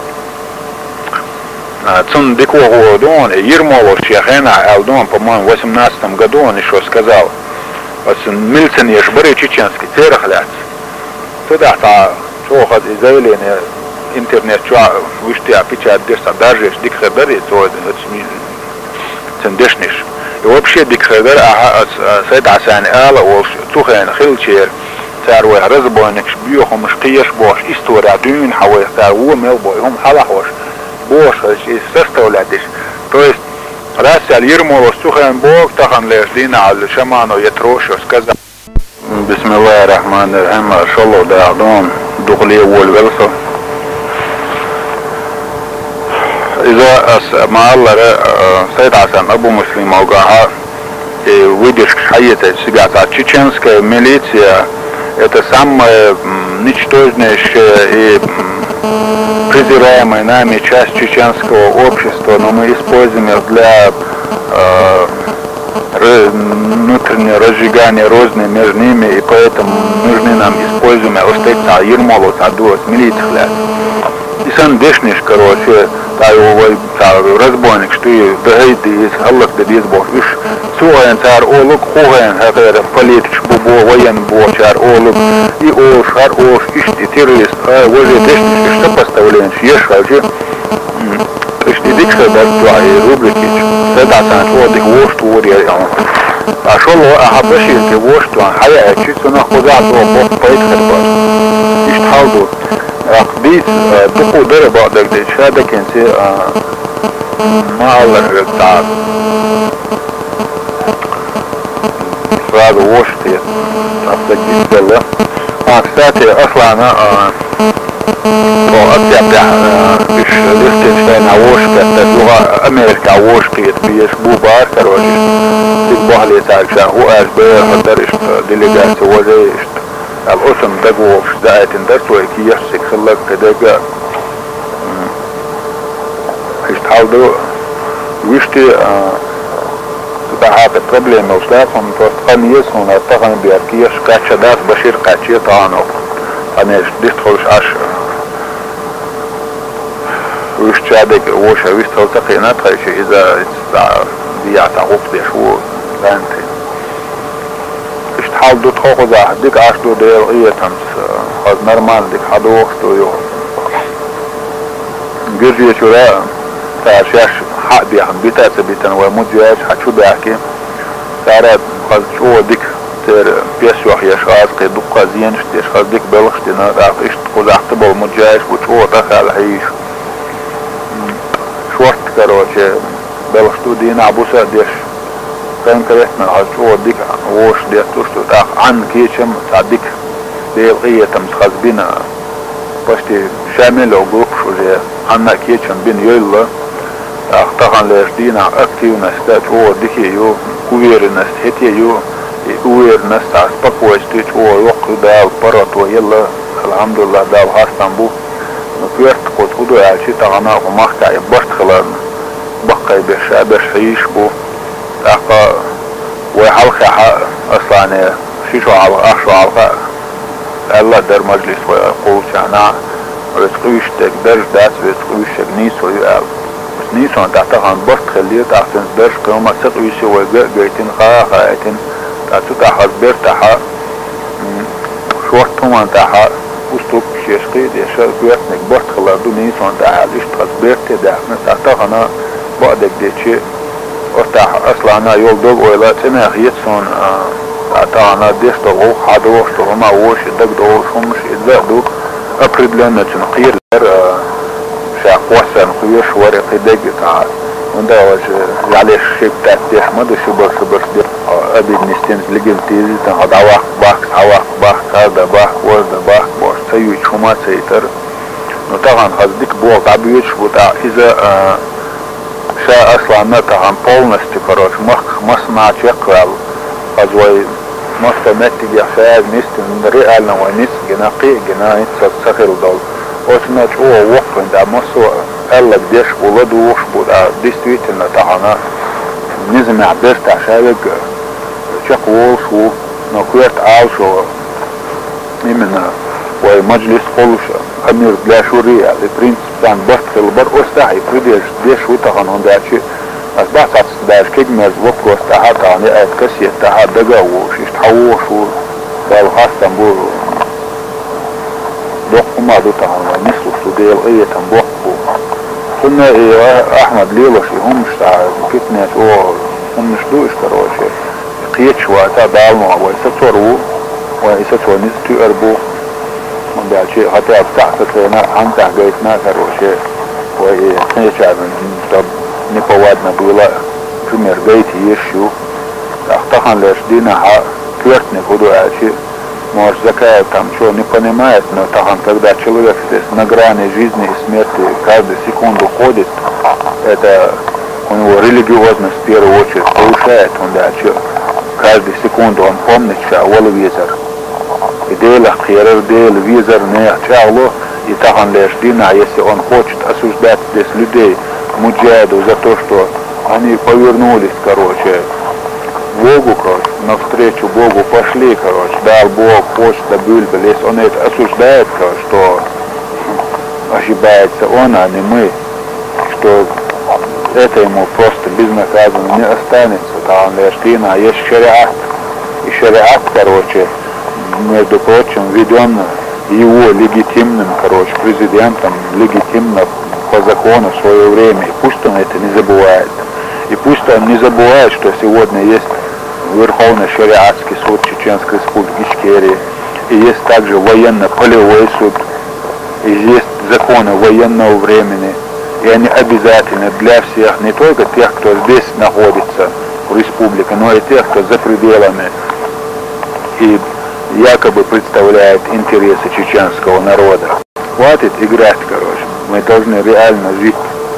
Цун Диквого Дон, Ермолов Шехена Алдон, по-моему, в восемнадцатом году он еще сказал, милиционер Шбары чеченский, церахляц. Туда, та, что из заявления интернет, что вы что опечат дешта, даже если дикхадари, то это цендешниш. И вообще дикхадар, а Сайд Хасан Алла, ол тухен хилчер, царвой разбойник, шбьёхом, шкиеш бош, история дюмин хавой, царвой мелбой, он халахош, бош, и составлятиш. То есть, раз Ермолов тухен бог, тахан леш дина, аль шаману ятрошо, сказал. Бисмиллахи рахмани рахим, шаллах да адон, духли волвелсо. إذا ما الله سيد حسن أبو مسلم وقاها выдержка шаита, ребята, чеченская милиция это самая ничтожнейшая и презираемая нами часть чеченского общества, но мы используем их для э, внутреннего разжигания розни между ними, и поэтому нужны нам используем остаться Ермолов, Адуас, милиция. И сам дешниш, короче, تايو رزبونك شتي دهيدي هلك دديز بوش إيش سوين صار أولك خوين هذا فليت شبوبو وين بو صار أولك إي أول صار أوش إيش تيرلست وجه تش إيش تبستولين شيش هالشي إيش تديك سبب توعي روبريكيش سدع سنة وادك وش توري يعني عشان لو أحب شيء كوش توان حياة شيء سنة خدعت وبوق بيت خرباش إيش تحاولوا أقديس دقو درب أقدر دي شهادة كنتي ما الله تعال هذا وشتي أصدق جدا أكساتي أصلا أنا أتبع إيش ليختنشتاين عوشكة لغة أمريكا عوشكة بيش بوبار كروجي تبوح لي تاكشان هو أشبه حدر إشت ديليجات وزي إشت الأسم دقو وفش دايت اندرس ويكي يحسك خلق كدقا إشت حالدو ويشتي تبعات البروبليم وصلاتهم توستقن يسون ارتقن بياركيش كاتشا دات بشير كاتشي طانو أنا ديستخلش عش ويشتي عدك ووشا ويستخل تقينات خيشي إذا ديعت عقوق دي شو لانتي حال دو تخوخو ده ديك عاش دو دير ايه تمس خاز نرمان ديك حدو وقتو يو جرجي شراء تاشياش حق دي عم بيتا سبيتن ومجياش حشو بيحكي سارات خاز شو ديك تير بيسو احياش خاز قي دقا زينش ديش خاز ديك بلغش دينا داق اشت خاز احتبو المجياش وشو تخال حيش شورت كروشي بلغش دو دينا عبوسا ديش كان كده من هالشو ديك ووش ديت توشتو تاخ عن كيشم تعديك دي الغية تمسخز بينا باشتي شامل او جروب شو زي عنا كيشم بين يلا تاخ تاخن ليش دينا اكتيو نستات هو ديكي يو كوير نست هتي يو كوير نست عسبق ويستيش هو يوقع داو برات ويلا الحمد لله داو هاستان بو نكويرت قد هدو يعشي تاغنا ومحكا يباشت خلال بقى بيشا بيش حيش بو تاقا وحلقة حق أصلا شيشو على أحشو على الله در مجلس ويقول شعنا ويسقويشتك درج داس ويسقويشتك نيسو يقال بس نيسو انت اعتقد بشت خليه تحسن درج كما سقويشي ويقاق جيتين خاا خايتين تاتو تحق برتاحا شورتهم انت حق وستوك شيشقي ديشا كويتنك بشت خلاردو نيسو انت حق اشتغل برتي داحنا تعتقنا بعدك ديشي وفتح اصلا انا يول دوغ ويلا تنا خيتسون تعطانا ديش دوغو حدوش هما ووش دق دوغوش همش إذا دوغ أبرد لنا تنقير لر شاق وحسن خيوش ورقي دق تعال وندا واش عليه الشيك تاع تيح مدو شبر شبر دير أبي نستنز لقل تيزي تنقض عواق باك عواق باك هذا باك وذا باك باش سيوش هما سيتر نتاغن خزدك بوغ عبيوش بوتا إذا شا اصلا نتاهم полностью короче مصنع чекал азвай мастаметтиг яхшааз мистин реально ванис генақи гена сахил дол оснач о вокн да масо алла деш уладу уш буда действительно тахана низма берта шавек чекол шу но кверт алшо именно وي مجلس قولش امير для شورية لبرنسب تان بطل بر استحي فرديش ديش وطخن هنداشي از بحث داش كجمز وفق استحا تاني ايد كسي استحا دقاوش اشتحوش بالخاصة بو دوق ما دو تخن ونسلو سوديل ايه تنبوق بو كنا ايه احمد ليلوشي همش تعال كتنات اوه همش دوش كروشي قيتش واتا دالنو ويستورو ويستورو نستو اربو من بعد شيء حتى أفتحت لنا عن تحقيقنا كروشة ويشعب طب نقوادنا بولا جمير بيتي يشيو اختخن ليش دينا حق كيرتني خدو عاشي مش زكاة там что не понимает, но там когда человек на грани жизни и смерти каждую секунду ходит, это у него религиозность в первую очередь повышает, он да, что каждую секунду он помнит, что он визер. И дело херер дело визер не чало, и там лишь дина, если он хочет осуждать здесь людей, муджаду за то, что они повернулись, короче, Богу, короче, навстречу Богу пошли, короче, дал Бог, почта, бульбель, если он это осуждает, короче, что ошибается он, а не мы, что это ему просто безнаказанно не останется. Там Лештина есть шариат. И шариат, короче, между прочим, введен его легитимным, короче, президентом, легитимно по закону в свое время. И пусть он это не забывает. И пусть он не забывает, что сегодня есть Верховный шариатский суд Чеченской Республики Ичкерии. И есть также военно-полевой суд. И есть законы военного времени. И они обязательны для всех, не только тех, кто здесь находится в республике, но и тех, кто за пределами и якобы представляет интересы чеченского народа. Хватит играть, короче. Мы должны реально жить.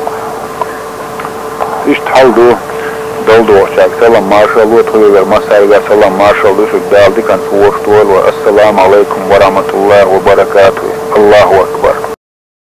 Иштхалду долдуачак. Салам маршалу, тхуевер масарга, салам маршалу, шуддалди, консуоштуэл, ассаламу алейкум ва рахматуллахи ва баракатуху. Аллаху акбар.